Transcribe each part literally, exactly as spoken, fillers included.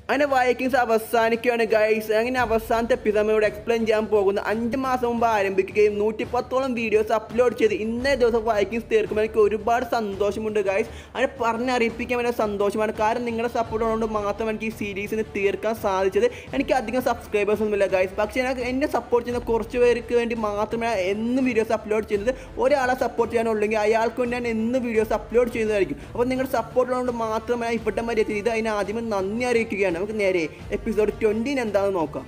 അങ്ങനെ വൈക്കിങ്സ് അവസാനിക്കുകയാണ് ഗൈസ്. അങ്ങനെ അവസാനത്തെ എപ്പിസോഡ് ഇവിടെ എക്സ്പ്ലെയിൻ ചെയ്യാൻ പോകുന്നു. അഞ്ച് മാസം മുമ്പ് ആരംഭിക്കുകയും നൂറ്റി പത്തോളം വീഡിയോസ് അപ്ലോഡ് ചെയ്ത് ഇന്നേ ദിവസം വൈക്കിങ്സ് തീർക്കുമ്പോൾ എനിക്ക് ഒരുപാട് സന്തോഷമുണ്ട് ഗൈസ്. അങ്ങനെ പറഞ്ഞറിയിപ്പിക്കാൻ വേണ്ട സന്തോഷമാണ്. കാരണം നിങ്ങളുടെ സപ്പോർട്ട് കൊണ്ട് മാത്രം എനിക്ക് ഈ സീരീസിന് തീർക്കാൻ സാധിച്ചത്. എനിക്ക് അധികം സബ്സ്ക്രൈബേഴ്സ് ഒന്നുമില്ല ഗൈസ്. പക്ഷേ എനിക്ക് എന്നെ സപ്പോർട്ട് ചെയ്യുന്ന കുറച്ച് പേർക്ക് വേണ്ടി മാത്രമേ എന്നും വീഡിയോസ് അപ്ലോഡ് ചെയ്യുന്നത്. ഒരാളെ സപ്പോർട്ട് ചെയ്യാനുള്ളെങ്കിൽ അയാൾക്ക് വേണ്ടി ഞാൻ എന്ന് വീഡിയോസ് അപ്ലോഡ് ചെയ്യുന്നതായിരിക്കും. അപ്പോൾ നിങ്ങളുടെ സപ്പോർട്ടുള്ളതുകൊണ്ട് മാത്രമേ ഇവിടെ വരെ എത്തിയത്. അതിന് ആദ്യമേ നന്ദി അറിയിക്കുകയാണ്. നമുക്ക് നേരെ എപ്പിസോഡ് ട്വന്റിന് എന്താണെന്ന് നോക്കാം.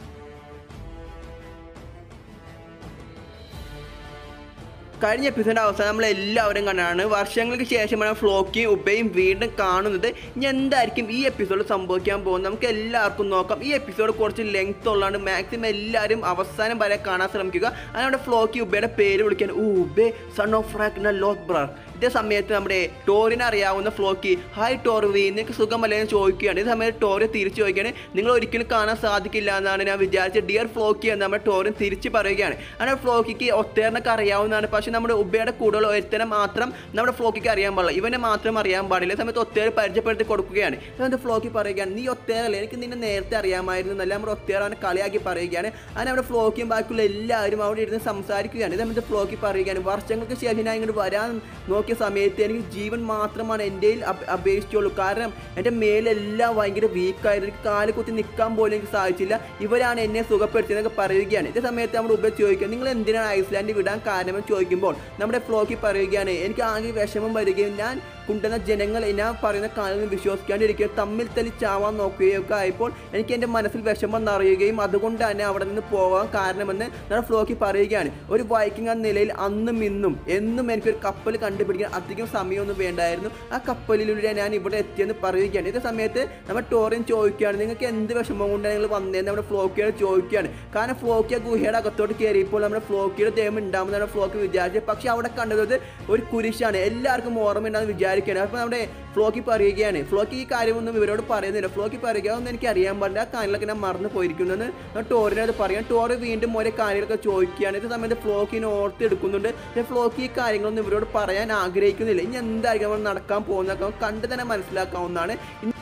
കഴിഞ്ഞ എപ്പിസോഡിൻ്റെ അവസാനം നമ്മൾ എല്ലാവരും കണ്ടാണ്. വർഷങ്ങൾക്ക് ശേഷമാണ് ഫ്ലോക്കിയും ഉബയും വീണ്ടും കാണുന്നത്. ഇനി എന്തായിരിക്കും ഈ എപ്പിസോഡ് സംഭവിക്കാൻ പോകുന്നത് നമുക്ക് എല്ലാവർക്കും നോക്കാം. ഈ എപ്പിസോഡ് കുറച്ച് ലെങ്ത് ഉള്ളതാണ്. മാക്സിമം എല്ലാവരും അവസാനം വരെ കാണാൻ ശ്രമിക്കുക. അതിനവിടെ ഫ്ലോക്കി ഉബയുടെ പേര് വിളിക്കാൻ Ubbe son of Ragnar Lothbrok. ഇതേ സമയത്ത് നമ്മുടെ ടോറിനെ അറിയാവുന്ന ഫ്ലോക്കി ഹായ് ടോർവി നിനക്ക് സുഖമല്ലേ എന്ന് ചോദിക്കുകയാണ്. ഈ സമയത്ത് ടോറി തിരിച്ചു ചോദിക്കുകയാണ് നിങ്ങൾ ഒരിക്കലും കാണാൻ സാധിക്കില്ല എന്നാണ് ഞാൻ വിചാരിച്ചത് ഡിയർ ഫ്ലോക്കി എന്ന് നമ്മുടെ ടോറിൻ തിരിച്ച് പറയുകയാണ്. അങ്ങനെ ഫ്ലോക്കിക്ക് ഒത്തേറിനൊക്കെ അറിയാവുന്നതാണ്. പക്ഷേ നമ്മുടെ ഉബയുടെ കൂടുതൽ ഒരുത്തനെ മാത്രം നമ്മുടെ ഫ്ലോക്കിക്ക് അറിയാൻ പാടില്ല. ഇവനെ മാത്രം അറിയാൻ പാടില്ല. ഈ സമയത്ത് ഒത്തേറ് പരിചയപ്പെടുത്തി കൊടുക്കുകയാണ്. എന്നിട്ട് ഫ്ലോക്കി പറയുകയാണ് നീ ഒത്തേറല്ലേ എനിക്ക് നിന്നെ നേരത്തെ അറിയാമായിരുന്നു എന്നല്ല നമ്മുടെ ഒത്തേറ് അവനെ കളിയാക്കി പറയുകയാണ്. അങ്ങനെ നമ്മുടെ ഫ്ലോക്കിയും ബാക്കിയുള്ള എല്ലാവരും അവിടെ ഇരുന്ന് സംസാരിക്കുകയാണ്. ഈ സമയത്ത് ഫ്ലോക്കി പറയുകയാണ് വർഷങ്ങൾക്ക് ശേഷം ഞാൻ ഇങ്ങോട്ട് വരാൻ നോക്കി സമയത്ത് എനിക്ക് ജീവൻ മാത്രമാണ് എൻ്റെ അപേക്ഷിച്ചുള്ളൂ. കാരണം എൻ്റെ മേലെല്ലാം ഭയങ്കര വീക്കായിരുന്നു. എനിക്ക് കാല് കുത്തി നിൽക്കാൻ പോലും എനിക്ക് സാധിച്ചില്ല. ഇവരാണ് എന്നെ സുഖപ്പെടുത്തിയെന്നൊക്കെ പറയുകയാണ്. ഇതേ സമയത്ത് നമ്മുടെ ഉപ ചോദിക്കുക നിങ്ങൾ എന്തിനാണ് ഐസ്ലാൻഡിൽ വിടാൻ കാരണമെന്ന് ചോദിക്കുമ്പോൾ നമ്മുടെ ഫ്ലോക്കി പറയുകയാണ് എനിക്ക് ആകെ വിഷമം വരികയും ഞാൻ കൊണ്ടുവന്ന ജനങ്ങൾ ഞാൻ പറയുന്ന കാര്യം വിശ്വസിക്കാണ്ടിരിക്കുകയും തമ്മിൽ തല്ലി ചാവാൻ നോക്കുകയൊക്കെ ആയപ്പോൾ എനിക്ക് എൻ്റെ മനസ്സിൽ വിഷമം നിറയുകയും അതുകൊണ്ട് തന്നെ അവിടെ നിന്ന് പോകാൻ കാരണമെന്ന് നമ്മുടെ ഫ്ലോക്കി പറയുകയാണ്. ഒരു വൈക്കിംഗ് എന്ന നിലയിൽ അന്നും ഇന്നും എന്നും എനിക്കൊരു കപ്പൽ കണ്ടുപിടിക്കാൻ അധികം സമയമൊന്നും വേണ്ടായിരുന്നു. ആ കപ്പലിലൂടെ ഞാൻ ഇവിടെ എത്തിയെന്ന് പറയുകയാണ്. ഇതേ സമയത്ത് നമ്മുടെ ടോറിൻ ചോദിക്കുകയാണ് നിങ്ങൾക്ക് എന്ത് വിഷമം കൊണ്ടാണ് നിങ്ങൾ വന്നതെന്ന് നമ്മുടെ ഫ്ലോക്കിയോട് ചോദിക്കുകയാണ്. കാരണം ഫ്ലോക്കി ആ ഗുഹയുടെ അകത്തോട്ട് കയറിയപ്പോൾ നമ്മുടെ ഫ്ലോക്കിയുടെ ദേഹം ഉണ്ടാകുമെന്നാണ് ഫ്ലോക്കി വിചാരിച്ചത്. പക്ഷേ അവിടെ കണ്ടത് ഒരു കുരിശാണ്. എല്ലാവർക്കും ഓർമ്മയുണ്ടാകുന്ന വിചാരിക്കുകയാണ്. അപ്പോൾ നമ്മുടെ ഫ്ലോക്കി പറയുകയാണ് ഫ്ലോക്കി ഈ കാര്യമൊന്നും ഇവരോട് പറയുന്നില്ല. ഫ്ലോക്കി പറയുക ഒന്നും എനിക്ക് അറിയാൻ പാടില്ല. ആ കാര്യങ്ങളൊക്കെ ഞാൻ മറന്നു പോയിരിക്കുന്നെന്ന് ടോറിനത് പറയാം. ടോറി വീണ്ടും ഓരോ കാര്യങ്ങളൊക്കെ ചോദിക്കുകയാണ്. ഇതേ സമയത്ത് ഫ്ലോക്കിനെ ഓർത്ത് എടുക്കുന്നുണ്ട്. ഫ്ലോക്കി ഈ കാര്യങ്ങളൊന്നും ഇവരോട് പറയാൻ ആഗ്രഹിക്കുന്നില്ല. ഇനി എന്തായിരിക്കും നടക്കാൻ പോകുന്നതൊക്കെ കണ്ട് തന്നെ മനസ്സിലാക്കാവുന്നതാണ്.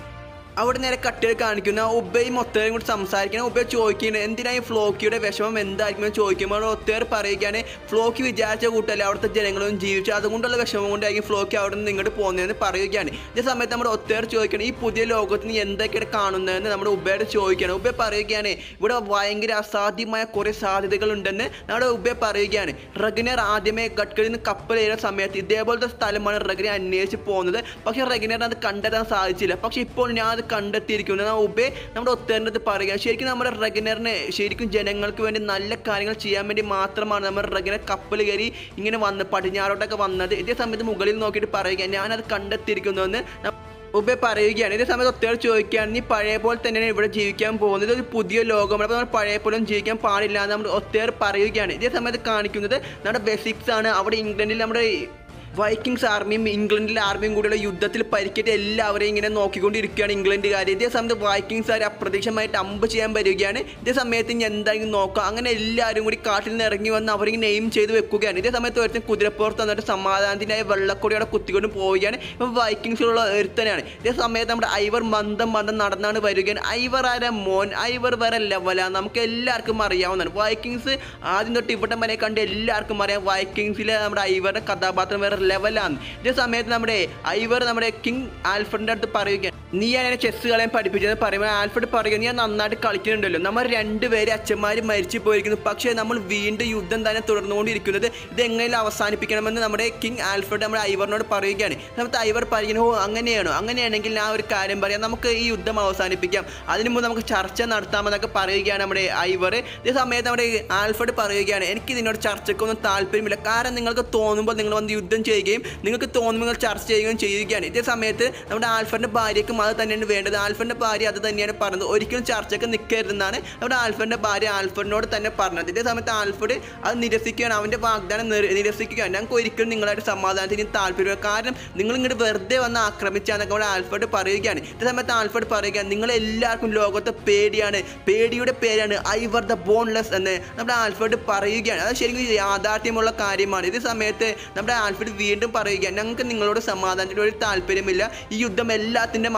അവിടെ നേരെ കട്ടിൽ കാണിക്കുന്ന ഉബയും ഒത്തേറും കൂടി സംസാരിക്കണം. ഉബ ചോദിക്കുന്നത് എന്തിനായി ഫ്ലോക്കിയുടെ വിഷമം എന്തായിരിക്കും ചോദിക്കുമ്പോൾ ഒത്തേർ പറയുകയാണ് ഫ്ലോക്കി വിചാരിച്ച കൂട്ടല്ലേ അവിടുത്തെ ജനങ്ങളും ജീവിച്ചു അതുകൊണ്ടുള്ള വിഷമം കൊണ്ടായിരിക്കും ഫ്ലോക്കി അവിടെ നിന്ന് ഇങ്ങോട്ട് പോകുന്നതെന്ന് പറയുകയാണ്. ഇതേ സമയത്ത് നമ്മുടെ ഒത്തേർ ചോദിക്കണം ഈ പുതിയ ലോകത്തിന് എന്തൊക്കെയാണ് കാണുന്നതെന്ന് നമ്മുടെ ഉബയോട് ചോദിക്കുകയാണ്. ഉബ പറയുകയാണ് ഇവിടെ ഭയങ്കര അസാധ്യമായ കുറേ സാധ്യതകളുണ്ടെന്ന് നമ്മുടെ ഉബ പറയുകയാണ്. റഗ്നർ ആദ്യമേ ഗഡ്കരിൽ നിന്ന് കപ്പലേറിയ സമയത്ത് ഇതേപോലത്തെ സ്ഥലമാണ് റഗ്നർ അന്വേഷിച്ച് പോകുന്നത്. പക്ഷേ റഗ്നറിന് അത് കണ്ടെത്താൻ സാധിച്ചില്ല. പക്ഷേ ഇപ്പോൾ ഞാൻ അത് കണ്ടെത്തിയിരിക്കുന്നത് ഉബേ നമ്മുടെ ഒത്തേറിൻ്റെ അടുത്ത് പറയുക ശരിക്കും നമ്മുടെ റഗ്നറിനെ ശരിക്കും ജനങ്ങൾക്ക് വേണ്ടി നല്ല കാര്യങ്ങൾ ചെയ്യാൻ വേണ്ടി മാത്രമാണ് നമ്മുടെ റഗ്നർ കപ്പൽ കയറി ഇങ്ങനെ വന്ന് പടിഞ്ഞാറോട്ടൊക്കെ വന്നത്. ഇതേ സമയത്ത് മുകളിൽ നോക്കിയിട്ട് പറയുക ഞാനത് കണ്ടെത്തിയിരിക്കുന്നുവെന്ന് ഉബ പറയുകയാണ്. ഇതേ സമയത്ത് ഒത്തേർ ചോദിക്കുകയാണ് നീ പഴയ പോലെ തന്നെയാണ് ഇവിടെ ജീവിക്കാൻ പോകുന്നത് ഒരു പുതിയ ലോകമാണ് അപ്പോൾ നമ്മൾ പഴയ പോലെ ജീവിക്കാൻ പാടില്ല എന്ന് നമ്മുടെ ഒത്തേർ പറയുകയാണ്. ഇതേ സമയത്ത് കാണിക്കുന്നത് നമ്മുടെ ബെസിക്സ് ആണ്. അവിടെ ഇംഗ്ലണ്ടിൽ നമ്മുടെ വൈക്കിങ്സ് ആർമിയും ഇംഗ്ലണ്ടിലെ ആർമിയും കൂടിയുള്ള യുദ്ധത്തിൽ പരിക്കേറ്റ് എല്ലാവരെയും ഇങ്ങനെ നോക്കിക്കൊണ്ടിരിക്കുകയാണ് ഇംഗ്ലണ്ടുകാർ. ഇതേ സമയത്ത് വൈക്കിങ്സുകാർ അപ്രതീക്ഷിതമായിട്ട് അമ്പ് ചെയ്യാൻ വരികയാണ്. ഇതേ സമയത്ത് ഇനി എന്തായാലും നോക്കാം. അങ്ങനെ എല്ലാവരും കൂടി കാട്ടിൽ നിന്ന് ഇറങ്ങി വന്ന് അവരിങ്ങനെ നെയിം ചെയ്ത് വെക്കുകയാണ്. ഇതേ സമയത്ത് ഒരുത്തൻ കുതിരപ്പുറത്ത് വന്നിട്ട് സമാധാനത്തിനായ വെള്ളക്കൊടിയോടെ കുത്തിക്കൊണ്ട് പോവുകയാണ്. ഇപ്പം വൈക്കിങ്സിലുള്ള ഒരുത്തനാണ്. ഇതേ സമയത്ത് നമ്മുടെ ഐവർ മന്ദം മന്ദം നടന്നാണ് വരികയാണ്. ഐവർ ആരെ മോൻ ഐവർ വേറെ ലെവലാണ് നമുക്ക് എല്ലാവർക്കും അറിയാവുന്നതാണ്. വൈക്കിങ്സ് ആദ്യം തൊട്ട് ഇവിടെ വരെ കണ്ട് എല്ലാവർക്കും അറിയാം വൈക്കിങ്സിലെ നമ്മുടെ ഐവറുടെ കഥാപാത്രം വേറെ ലെവലാണ്. ഇതേ സമയത്ത് നമ്മുടെ ഐവർ നമ്മുടെ കിങ് ആൽഫ്രഡിന്റെ അടുത്ത് പറയുകയാണ് നീയാണ് എന്നെ ചെസ് കളയാൻ പഠിപ്പിച്ചതെന്ന് പറയുമ്പോൾ ആൽഫ്രഡ് പറയുക നീ നന്നായിട്ട് കളിക്കുന്നുണ്ടല്ലോ നമ്മൾ രണ്ടുപേരെ അച്ഛന്മാർ മരിച്ചു പോയിരിക്കുന്നു പക്ഷേ നമ്മൾ വീണ്ടും യുദ്ധം തന്നെ തുടർന്നുകൊണ്ടിരിക്കുന്നത് ഇതെങ്ങനെയും അവസാനിപ്പിക്കണമെന്ന് നമ്മുടെ കിങ് ആൽഫ്രഡ് നമ്മുടെ ഐവറിനോട് പറയുകയാണ്. സമയത്ത് ഐവർ പറയുന്നു ഓ അങ്ങനെയാണോ അങ്ങനെയാണെങ്കിൽ ഞാൻ ഒരു കാര്യം പറയാം നമുക്ക് ഈ യുദ്ധം അവസാനിപ്പിക്കാം അതിന് മുമ്പ് നമുക്ക് ചർച്ച നടത്താമെന്നൊക്കെ പറയുകയാണ് നമ്മുടെ ഐവർ. ഇതേ സമയത്ത് നമ്മുടെ ആൽഫ്രഡ് പറയുകയാണ് എനിക്ക് ഇതിനോട് ചർച്ചയ്ക്കൊന്നും താല്പര്യമില്ല കാരണം നിങ്ങൾക്ക് തോന്നുമ്പോൾ നിങ്ങൾ വന്ന് യുദ്ധം ചെയ്യുകയും നിങ്ങൾക്ക് തോന്നുമ്പോൾ ചർച്ച ചെയ്യുകയും ചെയ്യുകയാണ്. ഇതേ സമയത്ത് നമ്മുടെ ആൽഫ്രഡിന്റെ ഭാര്യയ്ക്കും അത് തന്നെയാണ് വേണ്ടത്. ആൽഫ്രഡിന്റെ ഭാര്യ അത് തന്നെയാണ് പറഞ്ഞത് ഒരിക്കലും ചർച്ചയ്ക്ക് നിൽക്കരുതെന്നാണ് നമ്മുടെ ആൽഫ്രഡിന്റെ ഭാര്യ ആൽഫ്രഡിനോട് തന്നെ പറഞ്ഞത്. ഇതേ സമയത്ത് ആൽഫ്രഡ് അത് നിരസിക്കുകയാണ്. അവന്റെ വാഗ്ദാനം നിരസിക്കുകയാണ്. ഞങ്ങൾക്ക് ഒരിക്കലും നിങ്ങളായിട്ട് സമാധാനത്തിന് താല്പര്യമില്ല കാരണം നിങ്ങൾ ഇങ്ങോട്ട് വെറുതെ വന്ന് ആക്രമിച്ചാന്നൊക്കെ അവിടെ ആൽഫ്രഡ് പറയുകയാണ്. ഇതേ സമയത്ത് ആൽഫ്രഡ് പറയുകയാണ് നിങ്ങൾ എല്ലാവർക്കും ലോകത്തെ പേടിയാണ് പേടിയുടെ പേരാണ് ഐവർ ദ ബോൺലെസ് എന്ന് നമ്മുടെ ആൽഫ്രഡ് പറയുകയാണ്. അത് ശരിക്കും യാഥാർത്ഥ്യമുള്ള കാര്യമാണ്. ഇതേ സമയത്ത് നമ്മുടെ ആൽഫ്രഡ് വീണ്ടും പറയുക ഞങ്ങൾക്ക് നിങ്ങളോട് സമാധാനത്തിന് ഒരു താല്പര്യമില്ല ഈ യുദ്ധം എല്ലാത്തിൻ്റെയും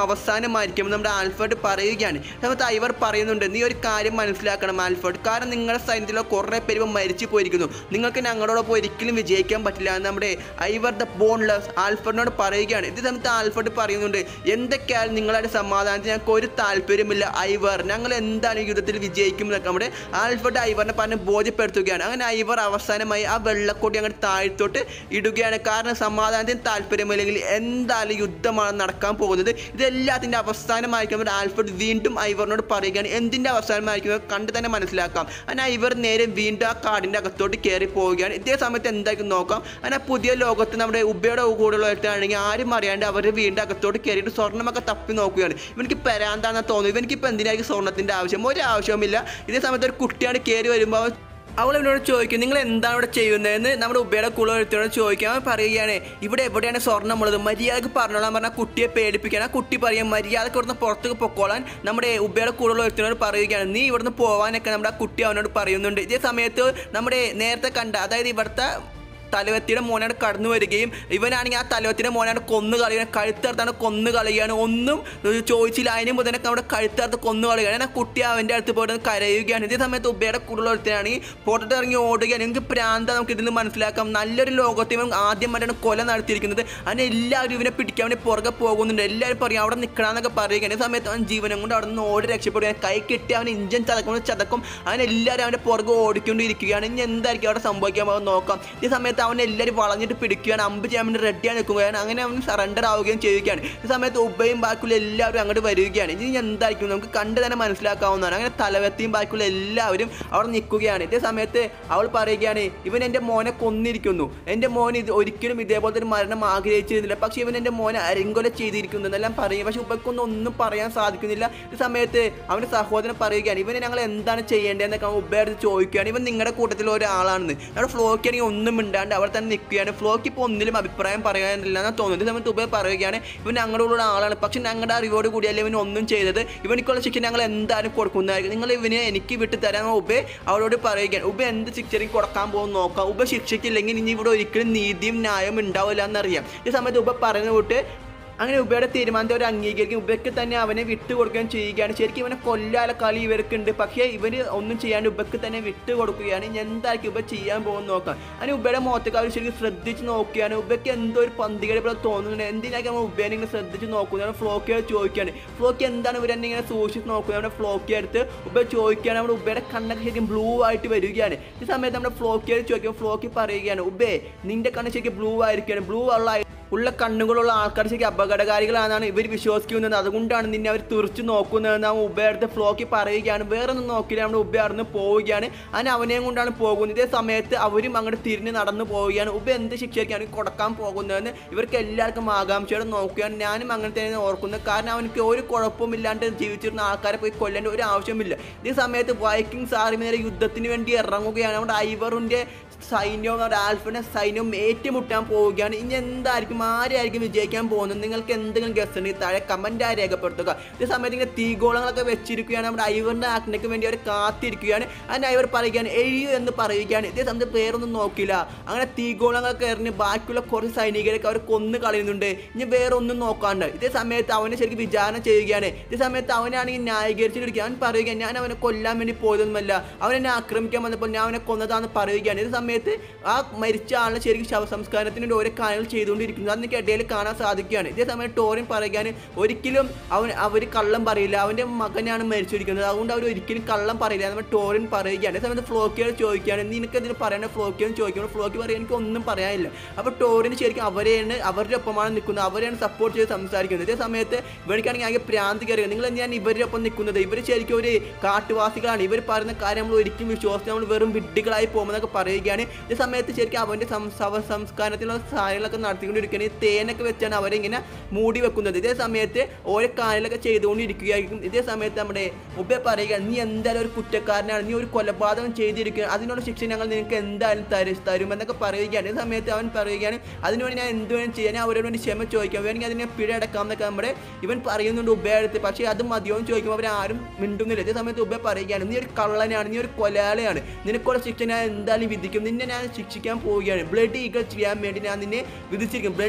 അവസാനമായിരിക്കും നമ്മുടെ ആൽഫർഡ് പറയുകയാണ്. സമയത്ത് ഐവർ പറയുന്നുണ്ട്, നീ ഒരു കാര്യം മനസ്സിലാക്കണം ആൽഫർഡ്, കാരണം നിങ്ങളുടെ സൈന്യത്തിലോ കുറേ പേര് മരിച്ചു പോയിരിക്കുന്നു, നിങ്ങൾക്ക് ഞങ്ങളോടൊപ്പം ഒരിക്കലും വിജയിക്കാൻ പറ്റില്ല എന്ന് നമ്മുടെ ഐവർ ദ ബോൺലെസ് ആൽഫർഡിനോട് പറയുകയാണ്. ഇതേ സമയത്ത് ആൽഫർഡ് പറയുന്നുണ്ട്, എന്തൊക്കെയായാലും നിങ്ങളുടെ സമാധാനത്തിന് ഞങ്ങൾക്ക് ഒരു താല്പര്യമില്ല ഐവർ, ഞങ്ങൾ എന്തായാലും യുദ്ധത്തിൽ വിജയിക്കും എന്നൊക്കെ നമ്മുടെ ആൽഫർഡ് ഐവറിനെ പറഞ്ഞ് ബോധ്യപ്പെടുത്തുകയാണ്. അങ്ങനെ ഐവർ അവസാനമായി ആ വെള്ളക്കൊടി അങ്ങനെ താഴ്ത്തോട്ട് ഇടുകയാണ്. കാരണം സമാധാനത്തിന് താല്പര്യമില്ലെങ്കിൽ എന്തായാലും യുദ്ധമാണ് നടക്കാൻ പോകുന്നത്. ഇതെല്ലാത്തിൻ്റെ അവസാനമായിരിക്കും നമ്മുടെ ആൽഫർഡ് വീണ്ടും ഐവറിനോട് പറയുകയാണ്. എന്തിൻ്റെ അവസാനമായിരിക്കും കണ്ട് തന്നെ മനസ്സിലാക്കാം. അങ്ങനെ ഐവർ നേരെ വീണ്ടും ആ കാടിൻ്റെ അകത്തോട്ട് കയറി പോവുകയാണ്. ഇതേ സമയത്ത് എന്തായിരിക്കും നോക്കാം. അങ്ങനെ പുതിയ ലോകത്ത് നമ്മുടെ ഉബയുടെ കൂടെയുള്ളവരാണെങ്കിൽ ആരും അറിയാണ്ട് അവർ വീണ്ടും അകത്തോട്ട് കയറിയിട്ട് സ്വർണ്ണമൊക്കെ തപ്പി നോക്കുകയാണ്. ഇവനിക്ക് പെരാന്താണെന്ന് തോന്നുന്നു. ഇവനിക്കിപ്പോൾ എന്തിനായിരിക്കും സ്വർണ്ണത്തിൻ്റെ ആവശ്യം? ഒരു ആവശ്യവുമില്ല. ഇതേ സമയത്ത് ഒരു കുട്ടിയാണ് കയറി വരുമ്പോൾ അവൾ ഇവനോട് ചോദിക്കും, നിങ്ങൾ എന്താണ് ഇവിടെ ചെയ്യുന്നതെന്ന് നമ്മുടെ ഉബയുടെ കൂടെ ഒരുത്തിനോട് ചോദിക്കാൻ. അവൻ പറയുകയാണ്, ഇവിടെ എവിടെയാണ് സ്വർണ്ണം ഉള്ളത്, മര്യാദക്ക് പറഞ്ഞോളാൻ പറഞ്ഞാൽ കുട്ടിയെ പേടിപ്പിക്കാൻ. ആ കുട്ടി പറയും, മര്യാദക്ക് ഇവിടുന്ന് പുറത്തേക്ക് പൊക്കോളാൻ നമ്മുടെ ഉബയുടെ കൂടെയുള്ള ഒരുത്തിനോട് പറയുകയാണ്. നീ ഇവിടുന്ന് പോകാനൊക്കെ നമ്മുടെ ആ കുട്ടി അവനോട് പറയുന്നുണ്ട്. ഇതേ സമയത്ത് നമ്മുടെ നേരത്തെ കണ്ട, അതായത് ഇവിടുത്തെ തലവത്തിയുടെ മോനാണ് കടന്നു വരികയും ഇവനാണെങ്കിൽ ആ തലവത്തിൻ്റെ മോനാണ് കൊന്നു കളയുകയാണ്, കഴുത്തറുത്താണ് കൊന്നു കളയുകയാണ്. ഒന്നും ചോദിച്ചില്ല, അതിന് മുതലൊക്കെ അവിടെ കഴുത്തറുത്ത് കൊന്നു കളയുകയാണ്. ആ കുട്ടി അവൻ്റെ അടുത്ത് പോയിട്ട് കരയുകയാണ്. ഇതേ സമയത്ത് ഉബയുടെ കൂടുതൽ ഒരുത്തനാണെങ്കിൽ പുറത്തോട്ട് ഇറങ്ങി ഓടുകയാണ്. എനിക്ക് പ്രാന്ത നമുക്ക് ഇതിൽ മനസ്സിലാക്കാം. നല്ലൊരു ലോകത്തെ ഇവൻ ആദ്യമായിട്ടാണ് കൊല നടത്തിയിരിക്കുന്നത്. അതിന് എല്ലാവരും ഇവനെ പിടിക്കാൻ വേണ്ടി പുറകെ പോകുന്നുണ്ട്. എല്ലാവരും പറയും അവിടെ നിൽക്കണമെന്നൊക്കെ പറയുകയാണ്. ഈ സമയത്ത് അവൻ ജീവനം കൊണ്ട് അവിടെ നിന്ന് ഓടി രക്ഷപ്പെടുകയാണ്. കൈ കെട്ടി അവൻ ഇഞ്ചൻ ചതക്കും ചതക്കും അവനെല്ലാവരും അവൻ്റെ പുറകെ ഓടിക്കൊണ്ടിരിക്കുകയാണ്. ഇനി എന്തായിരിക്കും അവിടെ സംഭവിക്കാൻ പോകുന്നത് നോക്കാം. ഈ സമയത്ത് അവൻ എല്ലാവരും വളഞ്ഞിട്ട് പിടിക്കുകയാണ്, അമ്പ് ചെയ്യാൻ വേണ്ടി റെഡിയാണ് നിൽക്കുകയാണ്. അങ്ങനെ അവൻ സറണ്ടർ ആവുകയും ചെയ്യുകയാണ്. ഈ സമയത്ത് ഉബയും ബാക്കിയുള്ള എല്ലാവരും അങ്ങോട്ട് വരികയാണ്. ഇനി എന്തായിരിക്കും നമുക്ക് കണ്ട് തന്നെ മനസ്സിലാക്കാവുന്നതാണ്. അങ്ങനെ തലവത്തിയും ബാക്കിയുള്ള എല്ലാവരും അവിടെ നിൽക്കുകയാണ്. ഇതേ സമയത്ത് അവൾ പറയുകയാണ്, ഇവൻ എൻ്റെ മോനെ കൊന്നിരിക്കുന്നു, എൻ്റെ മോൻ ഇത് ഒരിക്കലും ഇതേപോലത്തെ ഒരു മരണം ആഗ്രഹിച്ചിരുന്നില്ല, പക്ഷേ ഇവൻ എൻ്റെ മോനെ അരിങ്കൊല ചെയ്തിരിക്കുന്നു എന്നെല്ലാം പറയും. പക്ഷെ ഉബയ്ക്കൊന്നും ഒന്നും പറയാൻ സാധിക്കുന്നില്ല. ഈ സമയത്ത് അവൻ്റെ സഹോദരൻ പറയുകയാണ്, ഇവനെ ഞങ്ങൾ എന്താണ് ചെയ്യേണ്ടതെന്നൊക്കെ അവൻ ഉബയുടെ ചോദിക്കുകയാണ്. ഇവൻ നിങ്ങളുടെ കൂട്ടത്തിൽ ഒരാളാണെന്ന്. നമ്മുടെ ഫ്ലോക്കാണെങ്കിൽ ഒന്നും മിണ്ടാണ്ട് അവിടെ തന്നെ നിൽക്കുകയാണ്. ഫ്ലോക്ക് ഇപ്പോൾ ഒന്നിലും അഭിപ്രായം പറയാനില്ല എന്നാണ് തോന്നുന്നത്. സമയത്ത് ഉബ പറയുകയാണ്, ഇവൻ ഞങ്ങളുടെ ആളാണ്, പക്ഷെ ഞങ്ങളുടെ അറിവോട് കൂടിയല്ലേ ഇവൻ ഒന്നും ചെയ്തത്, ഇവനിക്കുള്ള ശിക്ഷ ഞങ്ങൾ എന്തായാലും കൊടുക്കുന്നതായിരിക്കും, നിങ്ങൾ ഇവനെ എനിക്ക് വിട്ടു തരാൻ ഉബ അവളോട് പറയുകയാണ്. ഉബ എന്ത് ശിക്ഷയും കൊടുക്കാൻ പോകുന്ന നോക്കാം. ഉബ ശിക്ഷിച്ചില്ലെങ്കിൽ ഇനി ഇവിടെ ഒരിക്കലും നീതിയും ന്യായവും ഉണ്ടാവില്ല എന്നറിയാം. ഈ സമയത്ത് ഉബ പറഞ്ഞു വിട്ട് അങ്ങനെ ഉബയുടെ തീരുമാനത്തെ അവർ അംഗീകരിക്കും. ഉബയ്ക്ക് തന്നെ അവനെ വിട്ടു കൊടുക്കുകയും ചെയ്യുകയാണ്. ശരിക്കും ഇവനെ കൊല്ലാല കളി ഇവർക്കുണ്ട്, പക്ഷേ ഇവർ ഒന്നും ചെയ്യാണ്ട് ഉബയ്ക്ക് തന്നെ വിട്ടു കൊടുക്കുകയാണ്. ഇനി എന്തായിരിക്കും ഉബ ചെയ്യാൻ പോകുന്ന നോക്കാം. അങ്ങനെ ഉബയുടെ മുഖത്തേക്ക് അവർ ശരിക്കും ശ്രദ്ധിച്ച് നോക്കുകയാണ്. ഉബയ്ക്ക് എന്തോ ഒരു പന്തികേട് പോലെ തോന്നുന്നുണ്ട്. എന്തിനായിരിക്കും നമ്മൾ ഉബേനെ ഇങ്ങനെ ശ്രദ്ധിച്ച് നോക്കുന്നത്? ഫ്ലോക്കിയോട് ചോദിക്കുകയാണ്. ഫ്ലോക്കി എന്താണ് ഇവരെന്നെ ഇങ്ങനെ സൂക്ഷിച്ച് നോക്കുന്നത്? നമ്മുടെ ഫ്ലോക്കി അടുത്ത് ഉബ ചോദിക്കുകയാണ്. നമ്മുടെ ഉബയുടെ കണ്ണൊക്കെ ശരിക്കും ബ്ലൂ ആയിട്ട് വരികയാണ്. ഈ സമയത്ത് നമ്മുടെ ഫ്ലോക്കിയോട് ചോദിക്കുമ്പോൾ ഫ്ലോക്കി പറയുകയാണ്, ഉബേ നിന്റെ കണ്ണ് ശരിക്കും ബ്ലൂ ആയിരിക്കുകയാണ്, ബ്ലൂ ഉള്ള ഉള്ള കണ്ണുകളുള്ള ആൾക്കാർ ശരിക്കും അപകടകാരികളാണെന്നാണ് ഇവർ വിശ്വസിക്കുന്നത്. അതുകൊണ്ടാണ് നിന്നെ അവർ തുറച്ചു നോക്കുന്നതെന്ന് അവൻ ഉബയുടെ ഫ്ലോക്കി പറയുകയാണ്. വേറെ ഒന്നും നോക്കില്ല, നമ്മുടെ ഉബ അവിടെ നിന്ന് പോവുകയാണ്. അങ്ങനെ അവനെയും കൊണ്ടാണ് പോകുന്നത്. ഇതേ സമയത്ത് അവരും അങ്ങോട്ട് തിരിഞ്ഞ് നടന്നു പോവുകയാണ്. ഉബ എന്ത് ശിക്ഷയ്ക്കാണ് കൊടുക്കാൻ പോകുന്നതെന്ന് ഇവർക്ക് എല്ലാവർക്കും ആകാംക്ഷയോടെ നോക്കുകയാണ്. ഞാനും അങ്ങനെ തന്നെ ഓർക്കുന്നത്. കാരണം അവനക്ക് ഒരു കുഴപ്പമില്ലാണ്ട് ജീവിച്ചിരുന്ന ആൾക്കാരെ പോയി കൊല്ലേണ്ട ഒരു ആവശ്യമില്ല. ഇതേ സമയത്ത് വൈക്കിങ്സ് ആർമി നേരെ യുദ്ധത്തിന് വേണ്ടി ഇറങ്ങുകയാണ്. നമ്മുടെ ഐവറിൻ്റെ സൈന്യവും ആൽഫിൻ്റെ സൈന്യവും ഏറ്റുമുട്ടാൻ പോവുകയാണ്. ഇനി എന്തായിരിക്കും, ആരായിരിക്കും വിജയിക്കാൻ പോകുന്നത്? നിങ്ങൾക്ക് എന്തെങ്കിലും ഗസ് ഉണ്ടെങ്കിൽ താഴെ കമൻറ്റായി രേഖപ്പെടുത്തുക. ഇതേ സമയത്ത് ഇങ്ങനെ തീഗോളങ്ങളൊക്കെ വെച്ചിരിക്കുകയാണ്. നമ്മുടെ ഐവറിൻ്റെ ആക്ടിനൊക്കെ വേണ്ടി അവർ കാത്തിരിക്കുകയാണ്. അതിന് ഐവർ പറയുകയാണ് എഴിയു എന്ന് പറയുകയാണ്. ഇതേ സമയത്ത് പേരൊന്നും നോക്കില്ല. അങ്ങനെ തീഗോളങ്ങളൊക്കെ എറിഞ്ഞ് ബാക്കിയുള്ള കുറച്ച് സൈനികരൊക്കെ അവർ കൊന്നു കളയുന്നുണ്ട്. ഇനി വേറെ ഒന്നും നോക്കാണ്ട് ഇതേ സമയത്ത് അവനെ ശരിക്കും വിചാരണ ചെയ്യുകയാണ്. ഇതേ സമയത്ത് അവനാണെങ്കിൽ ന്യായീകരിച്ചിരിക്കുക. അവൻ പറയുകയാണ്, ഞാൻ അവനെ കൊല്ലാൻ വേണ്ടി പോയതൊന്നുമല്ല, അവനെന്നെ ആക്രമിക്കാൻ വന്നപ്പോൾ ഞാൻ അവനെ കൊന്നതാണെന്ന് പറയുകയാണ്. ഇതേ സമയത്ത് ആ മരിച്ച ആളിനെ ശരിക്കും ശവസംസ്കാരത്തിന് വേണ്ടി ഓരോ കാര്യങ്ങൾ ചെയ്തുകൊണ്ടിരിക്കുന്നത് അതിനൊക്കെ ഇടയിൽ കാണാൻ സാധിക്കുകയാണ്. ഇതേ സമയം ടോറിൻ പറയുകയാണ്, ഒരിക്കലും അവൻ അവർ കള്ളം പറയില്ല, അവൻ്റെ മകനാണ് മരിച്ചിരിക്കുന്നത്, അതുകൊണ്ട് അവർ ഒരിക്കലും കള്ളം പറയില്ല എന്ന് ടോറിൻ പറയുകയാണ്. അതേ സമയത്ത് ഫ്ലോക്കിയോട് ചോദിക്കുകയാണ്, നിനക്കെതിന് പറയേണ്ട ഫ്ലോക്കിയോട് ചോദിക്കുമ്പോൾ ഫ്ലോക്കി പറയാൻ എനിക്ക് ഒന്നും പറയാനില്ല. അപ്പോൾ ടോറിന് ശരിക്കും അവരെയാണ് അവരുടെ ഒപ്പമാണ് നിൽക്കുന്നത്, അവരെയാണ് സപ്പോർട്ട് ചെയ്ത് സംസാരിക്കുന്നത്. ഇതേ സമയത്ത് ഇവർക്കാണെങ്കിൽ ആകെ പ്രാന്തി കയറുക, നിങ്ങൾ എന്തിനാണ് ഇവരുടെ ഒപ്പം നിൽക്കുന്നത്? ഇവർ ശരിക്കും ഒരു കാട്ടുവാസികളാണ്, ഇവർ പറയുന്ന കാര്യം നമ്മൾ ഒരിക്കലും വിശ്വസിച്ച് നമ്മൾ വെറും വിഡ്ഢികളായി പോകുമെന്നൊക്കെ പറയുകയാണ്. ഈ സമയത്ത് ശരിക്കും അവൻ്റെ സംസ്കാരത്തിലുള്ള സാധനങ്ങളൊക്കെ നടത്തിക്കൊണ്ടിരിക്കുകയാണ്. ഈ തേനൊക്കെ വെച്ചാണ് അവരിങ്ങനെ മൂടി വെക്കുന്നത്. ഇതേ സമയത്ത് ഓരോ കാര്യങ്ങളൊക്കെ ചെയ്തുകൊണ്ടിരിക്കുകയായിരിക്കും. ഇതേ സമയത്ത് നമ്മുടെ ഉബ പറയുകയാണ്, നീ എന്തായാലും ഒരു കുറ്റക്കാരനാണ്, നീ ഒരു കൊലപാതകം ചെയ്തിരിക്കുക, അതിനുള്ള ശിക്ഷ ഞങ്ങൾ നിനക്ക് എന്തായാലും തരും തരുമെന്നൊക്കെ പറയുകയാണ്. ഈ സമയത്ത് അവൻ പറയുകയാണ്, അതിനുവേണ്ടി ഞാൻ എന്ത് വേണം ചെയ്യാൻ, അവരോട് വേണ്ടി ക്ഷമ ചോദിക്കാം, വേണമെങ്കിൽ അതിനെ പിഴ അടക്കാം എന്നൊക്കെ നമ്മുടെ ഇവൻ പറയുന്നുണ്ട് ഉബ അടുത്ത്. പക്ഷേ അത് മതിയോ എന്ന് ചോദിക്കുമ്പോൾ അവർ ആരും മിണ്ടുന്നില്ല. ഇതേ സമയത്ത് ഉബ പറയുകയാണ്, നീ ഒരു കള്ളനാണ്, നീ ഒരു കൊലയാളിയാണ്, നിനക്കുള്ള ശിക്ഷ ഞാൻ എന്തായാലും വിധിക്കും, നിന്നെ ഞാൻ ശിക്ഷിക്കാൻ പോവുകയാണ്, ബ്ലഡ് ഈഗൾ ചെയ്യാൻ വേണ്ടി ഞാൻ നിന്നെ വിധിച്ചിരിക്കും, ബ്ലഡ്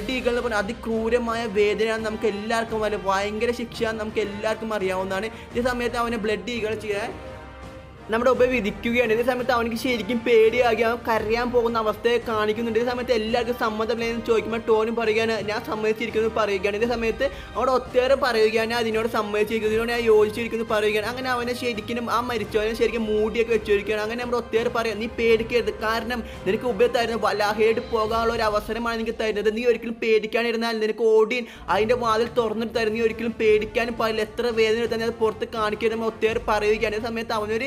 ബ്ലഡ് ഈഗിൾ എന്ന് പറഞ്ഞാൽ അതിക്രൂരമായ വേദനയാണ്, നമുക്ക് എല്ലാവർക്കും അറിയാം, ഭയങ്കര ശിക്ഷ നമുക്ക് എല്ലാവർക്കും അറിയാവുന്നതാണ്. ഈ സമയത്ത് അവനെ ബ്ലഡ് ഈഗിൾ ചെയ്യാൻ നമ്മുടെ ഉപ വിധിക്കുകയാണ്. ഇതേ സമയത്ത് അവനക്ക് ശരിക്കും പേടിയാകി അവൻ കരയാൻ പോകുന്ന അവസ്ഥയെ കാണിക്കുന്നുണ്ട്. ഇതേ സമയത്ത് എല്ലാവർക്കും സമ്മതമില്ലെന്ന് ചോദിക്കുമ്പോൾ ടോനും പറയുകയാണ് ഞാൻ സമ്മതിച്ചിരിക്കുന്നു പറയുകയാണ്. ഇതേ സമയത്ത് അവിടെ ഒത്തേറെ പറയുകയാണ് അതിനോട് സമ്മതിച്ചിരിക്കുന്നു, ഇതിനോട് ഞാൻ യോജിച്ചിരിക്കുന്നു പറയുകയാണ്. അങ്ങനെ അവനെ ശരിക്കും ആ മരിച്ചവനെ ശരിക്കും മൂടിയൊക്കെ വെച്ചിരിക്കുകയാണ്. അങ്ങനെ നമ്മുടെ ഒത്തേറെ പറയാം നീ പേടിക്കരുത്, കാരണം നിനക്ക് ഉപ തരുന്നത് വലാഹയായിട്ട് പോകാനുള്ള ഒരു അവസരമാണ് എനിക്ക് തരുന്നത്, നീ ഒരിക്കലും പേടിക്കാനിരുന്നാൽ നിനക്ക് ഓടിയൻ അതിൻ്റെ വാതിൽ തുറന്നിട്ട് തരും, നീ ഒരിക്കലും പേടിക്കാനും പാടില്ല, എത്ര വേദന എടുത്താൽ അത് പുറത്ത് കാണിക്കരുത് ഒത്തേറെ പറയുകയാണ്. ഈ സമയത്ത് അവനൊരു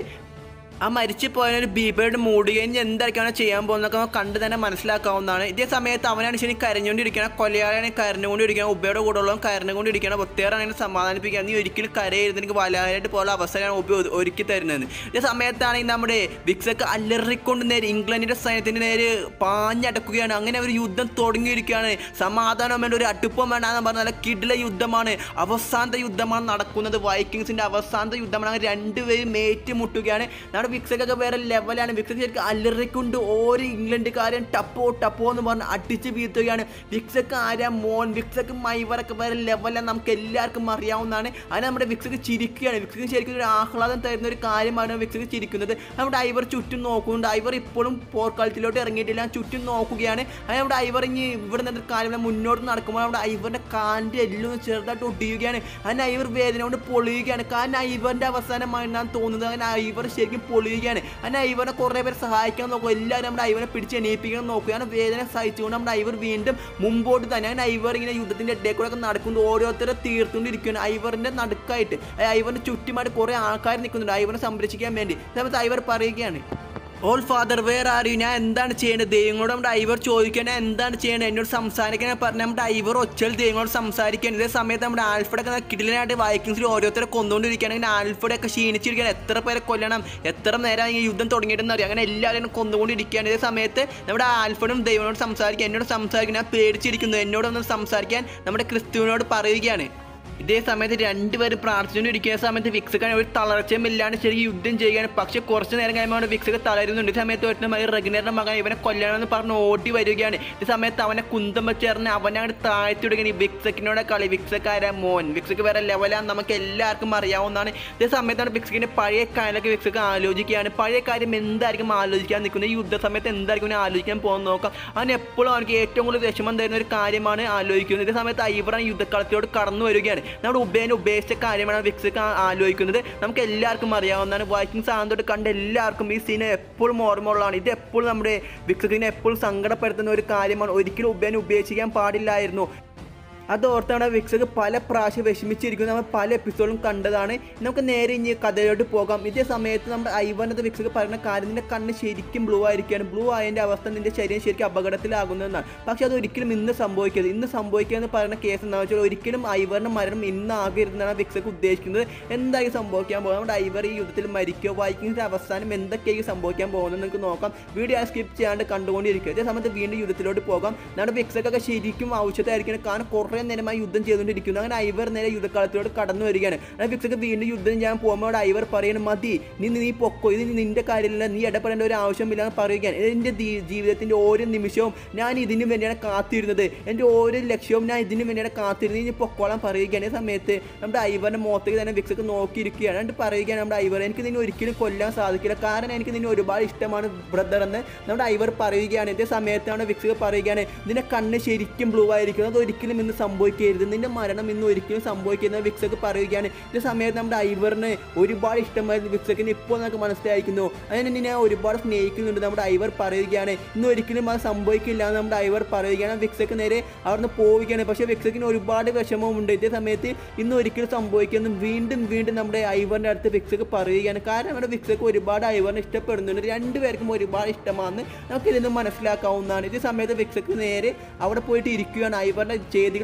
ആ മരിച്ചു പോയതിനൊരു ബീബയോട് മൂടുകയും എന്തായിരിക്കും ചെയ്യാൻ പോകുന്നതൊക്കെ കണ്ട് തന്നെ മനസ്സിലാക്കാവുന്നതാണ്. ഇതേ സമയത്ത് അവനാണ് ശരി കരഞ്ഞുകൊണ്ടിരിക്കണം, കൊലയാളാണ് കരഞ്ഞുകൊണ്ടിരിക്കണം, ഉബയുടെ കൂടെ ഉള്ളവൻ കരഞ്ഞുകൊണ്ടിരിക്കണം. ഒത്തേറാണെങ്കിൽ സമാധാനിപ്പിക്കുക, നീ ഒരിക്കലും കരയരുത്, എനിക്ക് വലായിട്ട് പോലെ അവസരമാണ് ഉബ ഒരുക്കി തരുന്നത്. ഇതേ സമയത്താണെങ്കിൽ നമ്മുടെ വിക്സൊക്കെ അലറിക്കൊണ്ട് നേരെ ഇംഗ്ലണ്ടിൻ്റെ സൈന്യത്തിൻ്റെ നേരെ പാഞ്ഞടക്കുകയാണ്. അങ്ങനെ ഒരു യുദ്ധം തുടങ്ങിയിരിക്കുകയാണ്. സമാധാനം വേണ്ട, ഒരു അടുപ്പം വേണ്ടെന്ന് പറഞ്ഞാൽ നല്ല കിടില യുദ്ധമാണ്, അവസാനത്തെ യുദ്ധമാണ് നടക്കുന്നത്, വൈക്കിങ്സിൻ്റെ അവസാനത്തെ യുദ്ധമാണ്. അങ്ങനെ രണ്ടുപേരും ഏറ്റുമുട്ടുകയാണ്. വിക്സൊക്കെ വേറെ ലെവലാണ്. വിക്സൊക്കെ ശരിക്കും അലറിക്കൊണ്ട് ഓരോ ഇംഗ്ലണ്ടുകാരൻ ടപ്പോ ടപ്പോ എന്ന് പറഞ്ഞ് അടിച്ച് വീഴ്ത്തുകയാണ്. വിക്സൊക്കെ ആരാ മോൻ, വിക്സൊക്കെ മൈവറൊക്കെ വേറെ ലെവലാണ്, നമുക്ക് എല്ലാവർക്കും അറിയാവുന്നതാണ്. അതിന് നമ്മുടെ വിക്സൊക്കെ ചിരിക്കുകയാണ്. വിക്സൊക്കെ ശരിക്കും ഒരു ആഹ്ലാദം തരുന്ന ഒരു കാര്യമാണ് വിക്സൊക്കെ ചിരിക്കുന്നത്. നമ്മുടെ ഐവർ ചുറ്റും നോക്കുന്നുണ്ട്, ഐവർ ഇപ്പോഴും പോർക്കളത്തിലോട്ട് ഇറങ്ങിയിട്ടില്ല, ചുറ്റും നോക്കുകയാണ്. അത് നമ്മുടെ ഐവർ ഇനി ഇവിടെ നിന്നൊരു കാര്യം മുന്നോട്ട് നടക്കുമ്പോൾ നമ്മുടെ ഐവറിൻ്റെ കാലിൻ്റെ എല്ലാം ചെറുതായിട്ട് ഒടിയുകയാണ്. അതിന് ഐവർ വേദന കൊണ്ട് പൊളിയുകയാണ്. കാരണം ഐവറിൻ്റെ അവസാനമായിട്ടാണ് തോന്നുന്നത്. അങ്ങനെ ഐവർ ശരിക്കും പൊളിയുകയാണ്. അങ്ങനെ ഐവറിനെ കുറേ പേര് സഹായിക്കാൻ നോക്കും, എല്ലാവരും നമ്മുടെ ഐവറിനെ പിടിച്ച് എണീപ്പിക്കണം നോക്കുകയാണ്. വേദന സഹിച്ചുകൊണ്ട് നമ്മുടെ ഐവർ വീണ്ടും മുമ്പോട്ട് തന്നെ അങ്ങനെ ഐവർ ഇങ്ങനെ യുദ്ധത്തിൻ്റെ ഇടയിൽ കൂടെ ഒക്കെ നടക്കുന്നുണ്ട്, ഓരോരുത്തരെ തീർത്തുകൊണ്ടിരിക്കുകയാണ്. ഐവറിൻ്റെ നടുക്കായിട്ട് ഐവറിൻ്റെ ചുറ്റുമായിട്ട് കുറേ ആൾക്കാർ നിൽക്കുന്നുണ്ട് ഐവറിനെ സംരക്ഷിക്കാൻ വേണ്ടി. സമയത്ത് ഐവർ പറയുകയാണ് ഓൾ ഫാദർ വേറെ ആരും ഞാൻ എന്താണ് ചെയ്യേണ്ടത്, ദൈവങ്ങളോട് നമ്മുടെ ഐവർ ചോദിക്കാൻ എന്താണ് ചെയ്യേണ്ടത്, എന്നോട് സംസാരിക്കാൻ പറഞ്ഞാൽ നമ്മുടെ ഐവർ ഒച്ചൽ ദൈവങ്ങളോട് സംസാരിക്കുകയാണ്. ഇതേ സമയത്ത് നമ്മുടെ ആൽഫ്രഡൊക്കെ കിടിലനായിട്ട് വൈക്കിങ്സിൽ ഓരോരുത്തരെ കൊന്നുകൊണ്ടിരിക്കുകയാണെങ്കിൽ ആൽഫ്രഡൊക്കെ ക്ഷീണിച്ചിരിക്കുകയാണ്. എത്ര പേരെ കൊല്ലണം, എത്ര നേരം ഈ യുദ്ധം തുടങ്ങിയിട്ടെന്ന് അറിയാം. അങ്ങനെ എല്ലാവരും കൊന്നുകൊണ്ടിരിക്കുകയാണ്. ഇതേ സമയത്ത് നമ്മുടെ ആൽഫ്രഡും ദൈവങ്ങളോട് സംസാരിക്കുക, എന്നോട് സംസാരിക്കാൻ ഞാൻ പേടിച്ചിരിക്കുന്നു, എന്നോടൊന്ന് സംസാരിക്കാൻ നമ്മുടെ ക്രിസ്തുവിനോട് പറയുകയാണ്. ഇതേ സമയത്ത് രണ്ടുപേരും പ്രാർത്ഥിച്ചുകൊണ്ടിരിക്കുന്ന സമയത്ത് വിക്സൊക്കെ ഒരു തളർച്ചയും ഇല്ലാണ്ട് ശരിക്കും യുദ്ധം ചെയ്യുകയാണ്. പക്ഷേ കുറച്ച് നേരം കഴിയുമ്പോൾ വിക്സൊക്കെ തളരുന്നുണ്ട്. ഈ സമയത്ത് ഒറ്റ മകൻ റെഗ്നറിന്റെ മകൻ ഇവനെ കൊല്ലണമെന്ന് പറഞ്ഞ് ഓടി വരികയാണ്. ഈ സമയത്ത് അവനെ കുന്തം വെച്ചേർന്ന് അവനെ അങ്ങോട്ട് താഴ്ത്തി വിടുകയാണ്. ഈ വിക്സക്കിനോടെ കളി, വിക്സക്കാര മോൻ, വിക്സക്ക് വേറെ ലെവലാന്ന് നമുക്ക് എല്ലാവർക്കും അറിയാവുന്നതാണ്. ഇതേ സമയത്താണ് വിക്സക്കിന്റെ പഴയ കാര്യമൊക്കെ വിക്സക്ക് ആലോചിക്കുകയാണ്. പഴയ കാര്യം എന്തായിരിക്കും ആലോചിക്കാൻ നിൽക്കുന്നത്, ഈ യുദ്ധ സമയത്ത് എന്തായിരിക്കും അവനെ ആലോചിക്കാൻ പോകുന്ന നോക്കാം. അവൻ എപ്പോഴും അവർക്ക് ഏറ്റവും കൂടുതൽ വിഷമം തരുന്ന ഒരു കാര്യമാണ് ആലോചിക്കുന്നത്. ഇതേ സമയത്ത് ഐവറാൻ യുദ്ധക്കളത്തിലോട് കടന്നു വരികയാണ്. നമ്മുടെ ഉബേനെ ഉപേക്ഷിച്ച കാര്യമാണ് വിക്സൊക്കെ ആലോചിക്കുന്നത്. നമുക്ക് എല്ലാവർക്കും അറിയാവുന്നതാണ്. വൈക്കിങ്സ് ആണെന്നോട്ട് കണ്ട എല്ലാവർക്കും ഈ സീൻ എപ്പോഴും ഓർമ്മയുള്ളതാണ്. ഇത് എപ്പോഴും നമ്മുടെ വിക്സൊക്കിനെ എപ്പോഴും സങ്കടപ്പെടുത്തുന്ന ഒരു കാര്യമാണ്. ഒരിക്കലും ഉബേനെ ഉപേക്ഷിക്കാൻ പാടില്ലായിരുന്നു. അതോർത്താണ് വിക്സൊക്കെ പല പ്രാവശ്യം വിഷമിച്ചിരിക്കുന്നത്, നമ്മൾ പല എപ്പിസോഡും കണ്ടതാണ്. നമുക്ക് നേരെ ഇനി കഥയിലോട്ട് പോകാം. ഇതേ സമയത്ത് നമ്മുടെ ഐവറിനത് വിക്സൊക്കെ പറയുന്ന കാര്യം, നിന്റെ കണ്ണ് ശരിക്കും ബ്ലൂ ആയിരിക്കുകയാണ്, ബ്ലൂ ആയതിൻ്റെ അവസ്ഥ നിന്റെ ശരീരം ശരിക്കും അപകടത്തിലാകുന്നതെന്നാണ്. പക്ഷേ അത് ഒരിക്കലും ഇന്ന് സംഭവിക്കരുത്. ഇന്ന് സംഭവിക്കുക എന്ന് പറയുന്ന കേസ് എന്താണെന്ന് വെച്ചാൽ ഒരിക്കലും ഐവറിൻ്റെ മരണം ഇന്നാകരുതെന്നാണ് വിക്സൊക്കെ ഉദ്ദേശിക്കുന്നത്. എന്തായിരിക്കും സംഭവിക്കാൻ പോകുന്നത്, നമ്മുടെ ഐവർ ഈ യുദ്ധത്തിൽ മരിക്കുക, വൈക്കിങ്സിൻ്റെ അവസാനം എന്തൊക്കെയായിരിക്കും സംഭവിക്കാൻ പോകുന്നത് നിങ്ങൾക്ക് നോക്കാം. വീഡിയോ സ്കിപ്പ് ചെയ്യാണ്ട് കണ്ടുകൊണ്ടിരിക്കുക. ഇതേ സമയത്ത് വീണ്ടും യുദ്ധത്തിലോട്ട് പോകാം. നമ്മുടെ വിക്സൊക്കെ ശരിക്കും ആവശ്യത്തായിരിക്കണം, കാരണം കുറേ നേരമായി യുദ്ധം ചെയ്തുകൊണ്ടിരിക്കുന്നു. അങ്ങനെ ഐവർ നേരെ യുദ്ധക്കാലത്തോട് കടന്നു വരികയാണ്. വിക്സൊക്കെ വീണ്ടും യുദ്ധം ചെയ്യാൻ പോകുമ്പോൾ ഐവർ പറയുന്നത് മതി, നീ നീ പൊക്കോ, ഇത് നിന്റെ കാര്യമില്ല, നീ ഇടപെടേണ്ട ഒരു ആവശ്യമില്ല എന്ന് പറയുകയാണ്. എൻ്റെ ജീവിതത്തിൻ്റെ ഓരോ നിമിഷവും ഞാൻ ഇതിനു വേണ്ടിയാണ് കാത്തിരുന്നത്, എൻ്റെ ഓരോ ലക്ഷ്യവും ഞാൻ ഇതിനു വേണ്ടിയാണ് കാത്തിരുന്നത്, ഇനി പൊക്കോളാൻ പറയുകയാണ്. ഈ സമയത്ത് നമ്മുടെ ഐവറിൻ്റെ മുഖത്തേക്ക് തന്നെ വിക്സൊക്കെ നോക്കിയിരിക്കുകയാണ്. എന്നിട്ട് പറയുകയാണ് നമ്മുടെ ഐവർ, എനിക്ക് നിന്നെ ഒരിക്കലും കൊല്ലാൻ സാധിക്കില്ല, കാരണം എനിക്ക് നിന്നെ ഒരുപാട് ഇഷ്ടമാണ് ബ്രദർ എന്ന് നമ്മുടെ ഐവർ പറയുകയാണ്. ഇതേ സമയത്താണ് വിക്സൊക്കെ പറയുകയാണ്, നിന്റെ കണ്ണ് ശരിക്കും ബ്ലൂ ആയിരിക്കും, അത് ഒരിക്കലും ഇന്ന് സംഭവിക്കരുത്, നിന്റെ മരണം ഇന്ന് ഒരിക്കലും സംഭവിക്കുന്നത് വിക്സൊക്കെ പറയുകയാണ്. ഇതേ സമയത്ത് നമ്മുടെ ഐവറിന് ഒരുപാട് ഇഷ്ടമായിരുന്നു വിക്സൊക്കിന് ഇപ്പോൾ നമുക്ക് മനസ്സിലായിരിക്കുന്നു, അതിനെ നിന്നെ ഒരുപാട് സ്നേഹിക്കുന്നുണ്ട് നമ്മുടെ ഐവർ പറയുകയാണ്. ഇന്ന് ഒരിക്കലും അത് സംഭവിക്കില്ല എന്ന് നമ്മുടെ ഐവർ പറയുകയാണ്. വിക്സൊക്കെ നേരെ അവിടുന്ന് പോവുകയാണ്. പക്ഷേ വിക്സൊക്കിന് ഒരുപാട് വിഷമമുണ്ട്. ഇതേ സമയത്ത് ഇന്ന് ഒരിക്കലും സംഭവിക്കുന്നു വീണ്ടും വീണ്ടും നമ്മുടെ ഐവറിൻ്റെ അടുത്ത് വിക്സൊക്കെ പറയുകയാണ്. കാരണം നമ്മുടെ വിക്സൊക്കെ ഒരുപാട് ഐവറിനെ ഇഷ്ടപ്പെടുന്നുണ്ട്, രണ്ടുപേർക്കും ഒരുപാട് ഇഷ്ടമാണെന്ന് നമുക്ക് ഇതിൽ നിന്ന് മനസ്സിലാക്കാവുന്നതാണ്. ഇതേ സമയത്ത് വിക്സൊക്കെ നേരെ അവിടെ പോയിട്ട് ഇരിക്കുകയാണ്. ഐവറിൻ്റെ ചെയ്തികൾ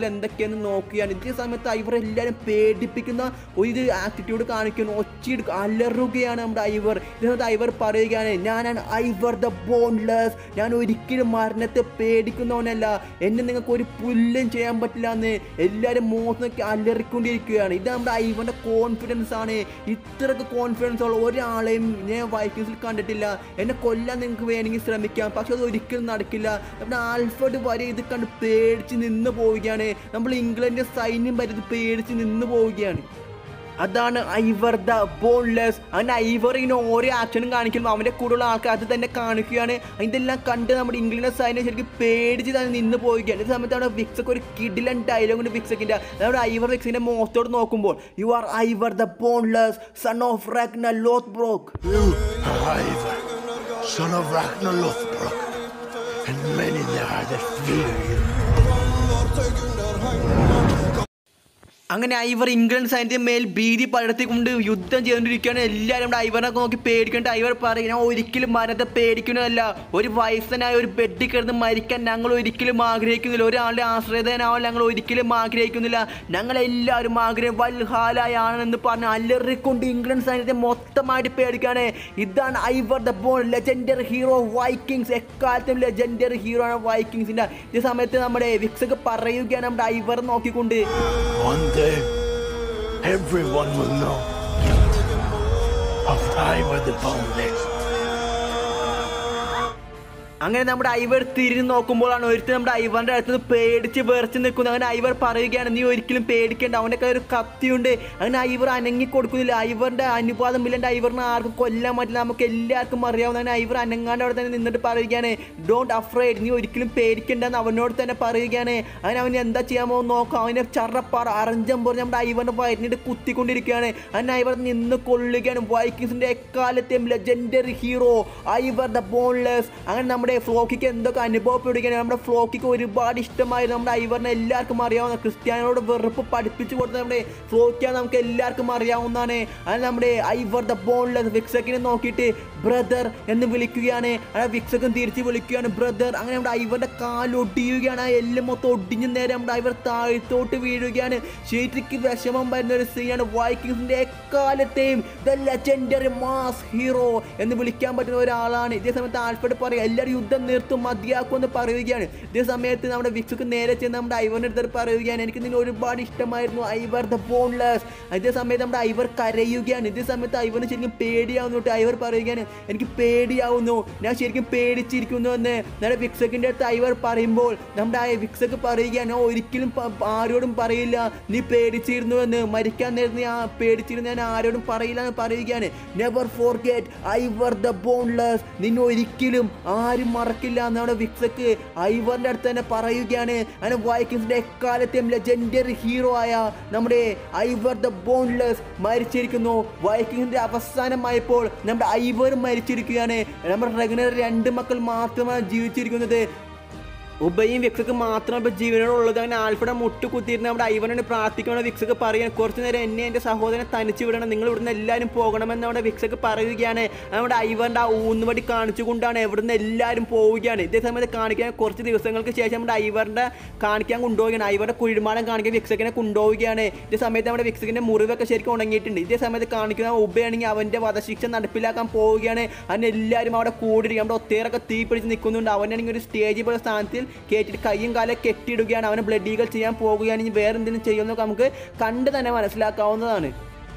എന്തൊക്കെയെന്ന് നോക്കുകയാണ്. ഇതേ സമയത്ത് ഐവർ എല്ലാവരും പേടിപ്പിക്കുന്ന ഒരു ആറ്റിറ്റ്യൂഡ് കാണിക്കുന്നു, ഒച്ചയെടുക്കുക, അലറുകയാണ് നമ്മുടെ ഐവർ. ഇതേ സമയത്ത് ഐവർ പറയുകയാണ്, ഞാനാണ് ഐവർ ദ ബോൺലെസ്, ഞാൻ ഒരിക്കലും മരണത്തെ പേടിക്കുന്നവനല്ല, എന്നെ നിങ്ങൾക്ക് ഒരു പുല്ലും ചെയ്യാൻ പറ്റില്ല എന്ന് എല്ലാവരും മുഖത്തൊക്കെ അലറിക്കൊണ്ടിരിക്കുകയാണ്. ഇത് നമ്മുടെ ഐവറിൻ്റെ കോൺഫിഡൻസ് ആണ്. ഇത്രയൊക്കെ കോൺഫിഡൻസ് ഉള്ള ഒരാളെയും ഞാൻ വൈക്കിങ്സിൽ കണ്ടിട്ടില്ല. എന്നെ കൊല്ലാൻ നിങ്ങൾക്ക് വേണമെങ്കിൽ ശ്രമിക്കാം, പക്ഷെ അത് ഒരിക്കലും നടക്കില്ല. നമ്മുടെ ആൽഫർഡ് വരെ ഇത് കണ്ട് പേടിച്ച് നിന്ന് പോവുകയാണ്. നമ്മൾ ഇംഗ്ലണ്ടിൻ്റെ സൈന്യം വരെ ഇത് പേടിച്ച് നിന്ന് പോവുകയാണ്. അതാണ് ഐവർ ദ ബോൺലെസ്. അങ്ങനെ ഐവർ ഇങ്ങനെ ഓരോ ആക്ഷനും കാണിക്കുമ്പോൾ അവൻ്റെ കൂടെയുള്ള ആൾക്കാർ അത് തന്നെ കാണിക്കുകയാണ്. ഇതെല്ലാം കണ്ട് നമ്മുടെ ഇംഗ്ലണ്ടിൻ്റെ സൈന്യം ശരിക്കും പേടിച്ച് തന്നെ നിന്ന് പോവുകയാണ്. ഈ സമയത്ത് അവിടെ വിക്സൊക്കെ ഒരു കിഡിലൻ ഡയലോഗ് ഉണ്ട് വിക്സക്കിൻ്റെ. നമ്മുടെ ഐവർ വിക്സിൻ്റെ മുഖത്തോട് നോക്കുമ്പോൾ, you are Ivar the boneless, son of Ragnar Lothbrok. Son of Ragnar Lothbrok, and many there are that fear you. അങ്ങനെ ഐവർ ഇംഗ്ലണ്ട് സൈന്യത്തിന് മേൽ ഭീതി പടർത്തിക്കൊണ്ട് യുദ്ധം ചെയ്തുകൊണ്ടിരിക്കുകയാണ്. എല്ലാവരും നമ്മുടെ ഐവറിനൊക്കെ നോക്കി പേടിക്കേണ്ട. ഐവർ പറയും, ഞാൻ ഒരിക്കലും മരണത്തെ പേടിക്കുന്നതല്ല, ഒരു വയസ്സനായ ഒരു ബെഡിൽ കിടന്ന് മരിക്കാൻ ഞങ്ങൾ ഒരിക്കലും ആഗ്രഹിക്കുന്നില്ല, ഒരാളുടെ ആശ്രയതനാവാൻ ഞങ്ങൾ ഒരിക്കലും ആഗ്രഹിക്കുന്നില്ല, ഞങ്ങളെല്ലാവരും ആഗ്രഹം വൽഹാലയാണെന്ന് പറഞ്ഞ് അലറിക്കൊണ്ട് ഇംഗ്ലണ്ട് സൈന്യത്തെ മൊത്തമായിട്ട് പേടിക്കുകയാണ്. ഇതാണ് Ivar the bone, legendary hero Vikings. എക്കാലത്തും ലെജൻഡറി ഹീറോ ആണ് വൈക്കിങ്സിൻ്റെ. ഈ സമയത്ത് നമ്മുടെ വിക്സൊക്കെ പറയുകയാണ് നമ്മുടെ ഐവർ നോക്കിക്കൊണ്ട്, everyone will know of Ivor the Boneless. അങ്ങനെ നമ്മുടെ ഐവർ തിരിഞ്ഞ് നോക്കുമ്പോഴാണ് ഒരുത്തർ നമ്മുടെ ഐവറിൻ്റെ അടുത്ത് നിന്ന് പേടിച്ച് വിറച്ച് നിൽക്കുന്നത്. അങ്ങനെ ഐവർ പറയുകയാണ്, നീ ഒരിക്കലും പേടിക്കേണ്ട, അവൻ്റെ കയ്യിൽ ഒരു കത്തിയുണ്ട്. അങ്ങനെ ഐവർ അനങ്ങി കൊടുക്കുന്നില്ല. ഐവറിൻ്റെ അനുപാതം ഇല്ലാണ്ട് ഐവറിനെ ആർക്കും കൊല്ലാൻ പറ്റില്ല, നമുക്ക് എല്ലാവർക്കും അറിയാവുന്നതാണ്. ഐവർ അനങ്ങാണ്ട് അവിടെ തന്നെ നിന്നിട്ട് പറയുകയാണ്, ഡോണ്ട് അഫ്രൈഡ്, നീ ഒരിക്കലും പേടിക്കേണ്ടെന്ന് അവനോട് തന്നെ പറയുകയാണ്. അങ്ങനെ അവന് എന്താ ചെയ്യാമോ നോക്കാം. അവനെ ചറപ്പാറ അറഞ്ചം പറഞ്ഞ് നമ്മുടെ ഐവറിൻ്റെ വയറ്റിനിട്ട് കുത്തിക്കൊണ്ടിരിക്കുകയാണ്. അങ്ങനെ ഐവർ നിന്ന് കൊള്ളുകയാണ്. വൈക്കിങ്സിൻ്റെ എക്കാലത്തെയും legendary hero Ivar the boneless. അങ്ങനെ നമ്മുടെ ഫ്ലോക്കിക്ക് എന്തൊക്കെ അനുഭവപ്പെടുകയാണ്. നമ്മുടെ ഫ്ലോക്കിക്ക് ഒരുപാട് ഇഷ്ടമായിരുന്നു നമ്മുടെ ഐവറിനെ എല്ലാവർക്കും അറിയാവുന്ന, ക്രിസ്ത്യാനോട് വെറുപ്പ് പഠിപ്പിച്ചു കൊടുത്ത നമ്മുടെ ഫ്ലോക്കിയാണ് നമുക്ക് എല്ലാവർക്കും അറിയാവുന്നതാണ്. അത് നമ്മുടെ ഐവർ ദ ബോൺലെസ് വിക്സക്കിനെ നോക്കിയിട്ട് ബ്രദർ എന്ന് വിളിക്കുകയാണ്. അങ്ങനെ വിക്സക്കും തിരിച്ച് വിളിക്കുകയാണ് ബ്രദർ. അങ്ങനെ നമ്മുടെ ഐവറിൻ്റെ കാലൊടിയുകയാണ്. ആ എല്ല് മൊത്തം ഒടിഞ്ഞു നേരെ നമ്മുടെ ഐവർ താഴ്ത്തോട്ട് വീഴുകയാണ്. ശരിക്ക് വിഷമം വരുന്ന ഒരു സീനാണ്. വൈക്കിങ്സിൻ്റെ എക്കാലത്തെയും ദ ലെജൻഡറി മാസ് ഹീറോ എന്ന് വിളിക്കാൻ പറ്റുന്ന ഒരാളാണ്. ഇതേ സമയത്ത് ആൽഫ്രഡ് പറയും, എല്ലാവരും യുദ്ധം നിർത്തും, മതിയാക്കുമെന്ന് പറയുകയാണ്. ഇതേ സമയത്ത് നമ്മുടെ വിക്സക്ക് നേരെ ചെന്ന് നമ്മുടെ ഐവറിൻ്റെ അടുത്ത് പറയുകയാണ്, എനിക്ക് നിന്നെ ഒരുപാട് ഇഷ്ടമായിരുന്നു ഐവർ ദ ബോൺലെസ്. ഇതേ സമയത്ത് നമ്മുടെ ഐവർ കരയുകയാണ്. ഇതേ സമയത്ത് ഐവറിന് ശരിക്കും പേടിയാവുന്നു. ഐവർ പറയുകയാണ്, എനിക്ക് പേടിയാവുന്നു, ഞാൻ ശരിക്കും പേടിച്ചിരിക്കുന്നു എന്ന് നമ്മുടെ വിക്സക്കിൻ്റെ അടുത്ത് ഐവർ പറയുമ്പോൾ നമ്മുടെ വിക്സക്ക് പറയുകയാണ്, ഒരിക്കലും ആരോടും പറയില്ല നീ പേടിച്ചിരുന്നു എന്ന്, മരിക്കാൻ നേരത്തെ ഞാൻ പേടിച്ചിരുന്നു, ഞാൻ ആരോടും പറയില്ല എന്ന് പറയുകയാണ്. Never forget Ivar the boneless, നിന്നെ ഒരിക്കലും ആരും മറക്കില്ല എന്നാണ് വിക്സക്ക് ഐവറിൻ്റെ അടുത്ത് തന്നെ പറയുകയാണ്. അങ്ങനെ വൈക്കിങ്സിൻ്റെ എക്കാലത്തെയും ലെജൻഡറി ഹീറോ ആയ നമ്മുടെ ഐവർ ദ ബോൺലെസ് മരിച്ചിരിക്കുന്നു. വൈക്കിങ്സിൻ്റെ അവസാനമായപ്പോൾ നമ്മുടെ ഐവർ മരിച്ചിരിക്കുകയാണ്. നമ്മുടെ റഗ്നർ രണ്ട് മക്കൾ മാത്രമാണ് ജീവിച്ചിരിക്കുന്നത്. ഉബയും വിക്സക്ക് മാത്രമാണ് ഇപ്പോൾ ജീവനോടുള്ളത്. അങ്ങനെ ആൽഫയുടെ മുട്ട് കുത്തിയിരുന്ന് നമ്മുടെ ഐവറിനെ പ്രാർത്ഥിക്കണം. വിക്സക്ക് പറയുകയാണ്, കുറച്ച് നേരം എന്നെ എൻ്റെ സഹോദരനെ തനിച്ച് വിടണം, നിങ്ങൾ ഇവിടുന്ന് എല്ലാവരും പോകണമെന്ന് നമ്മുടെ വിക്സക്ക് പറയുകയാണ്. നമ്മുടെ ഐവറിൻ്റെ ആ ഊന്നുവടി കാണിച്ചുകൊണ്ടാണ് ഇവിടുന്ന് എല്ലാവരും പോവുകയാണ്. ഇതേ സമയത്ത് കാണിക്കാൻ കുറച്ച് ദിവസങ്ങൾക്ക് ശേഷം നമ്മുടെ ഐവറിൻ്റെ കാണിക്കാൻ കൊണ്ടുപോവുകയാണ്. ഐവറിൻ്റെ കുഴിമാടം കാണിക്കാൻ വിക്സക്കിനെ കൊണ്ടുപോവുകയാണ്. ഇതേ സമയത്ത് നമ്മുടെ വിക്സക്കിൻ്റെ മുറിവൊക്കെ ശരിക്കും ഉണങ്ങിയിട്ടുണ്ട്. ഇതേ സമയത്ത് കാണിക്കുന്ന ഉബയാണെങ്കിൽ അവൻ്റെ വധശിക്ഷ നടപ്പിലാക്കാൻ പോവുകയാണ്. അതിന് എല്ലാവരും അവിടെ കൂടിയിരിക്കും. നമ്മുടെ ഒത്തേറൊക്കെ തീ പിടിച്ച് നിൽക്കുന്നുണ്ട്. അവനാണെങ്കിൽ ഒരു സ്റ്റേജിൽ പോലെ സ്ഥാനത്തിൽ കേട്ടിട്ട് കയ്യും കാലം കെട്ടിയിടുകയാണ്. അവനെ ബ്ലഡ് ഈഗിൾ ചെയ്യാൻ പോവുകയാണ്. ഇനി വേറെ എന്തെങ്കിലും ചെയ്യുമെന്നൊക്കെ നമുക്ക് കണ്ട് തന്നെ മനസ്സിലാക്കാവുന്നതാണ്.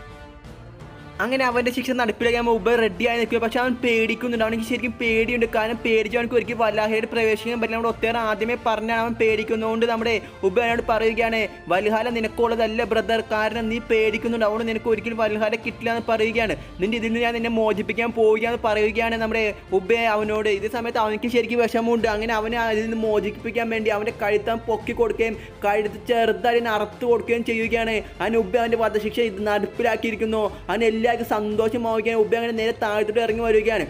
അങ്ങനെ അവൻ്റെ ശിക്ഷ നടപ്പിലാക്കാൻ ഉബ റെഡിയായി നിൽക്കുക. പക്ഷെ അവൻ പേടിക്കുന്നുണ്ട്. അവനെനിക്ക് ശരിക്കും പേടിയുണ്ട്. കാരണം പേടിച്ച് അവനക്ക് ഒരിക്കലും വൽഹാലയിൽ പ്രവേശിക്കാൻ പറ്റില്ല. നമ്മുടെ ഒത്തേറെ ആദ്യമേ പറഞ്ഞാണ് അവൻ പേടിക്കുന്നതുകൊണ്ട് നമ്മുടെ ഉബ അവനോട് പറയുകയാണ്, വൽഹാല നിനക്കുള്ളതല്ല ബ്രദർ, കാരണം നീ പേടിക്കുന്നുണ്ട്, അതുകൊണ്ട് നിനക്ക് ഒരിക്കലും വൽഹാല കിട്ടില്ല എന്ന് പറയുകയാണ്. നിന്റെ ഇതിൽ നിന്ന് ഞാൻ നിന്നെ മോചിപ്പിക്കാൻ പോവുകയെന്ന് പറയുകയാണ് നമ്മുടെ ഉബ അവനോട്. ഇതേ സമയത്ത് അവനക്ക് ശരിക്കും വിഷമമുണ്ട്. അങ്ങനെ അവനെ അതിൽ നിന്ന് മോചിപ്പിക്കാൻ വേണ്ടി അവൻ്റെ കഴുത്താൻ പൊക്കി കൊടുക്കുകയും കഴുത്ത് ചെറുതായി അറുത്ത് കൊടുക്കുകയും ചെയ്യുകയാണ്. അവൻ ഉബ അവൻ്റെ വധശിക്ഷ ഇത് നടപ്പിലാക്കിയിരിക്കുന്നു. അവൻ എല്ലാവർക്കും സന്തോഷമാവുകയാണ്. ഉബ അങ്ങനെ നേരെ താഴത്തോട്ട് ഇറങ്ങി വരികയാണ്.